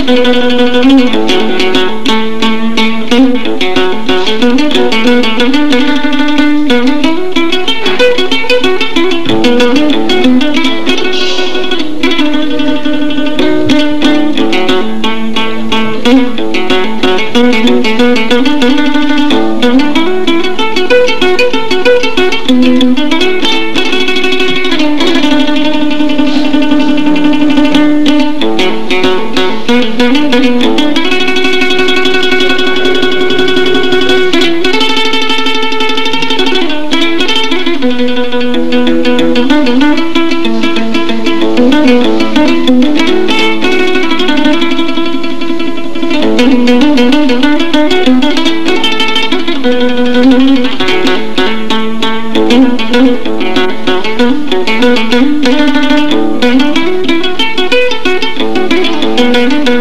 Thank you.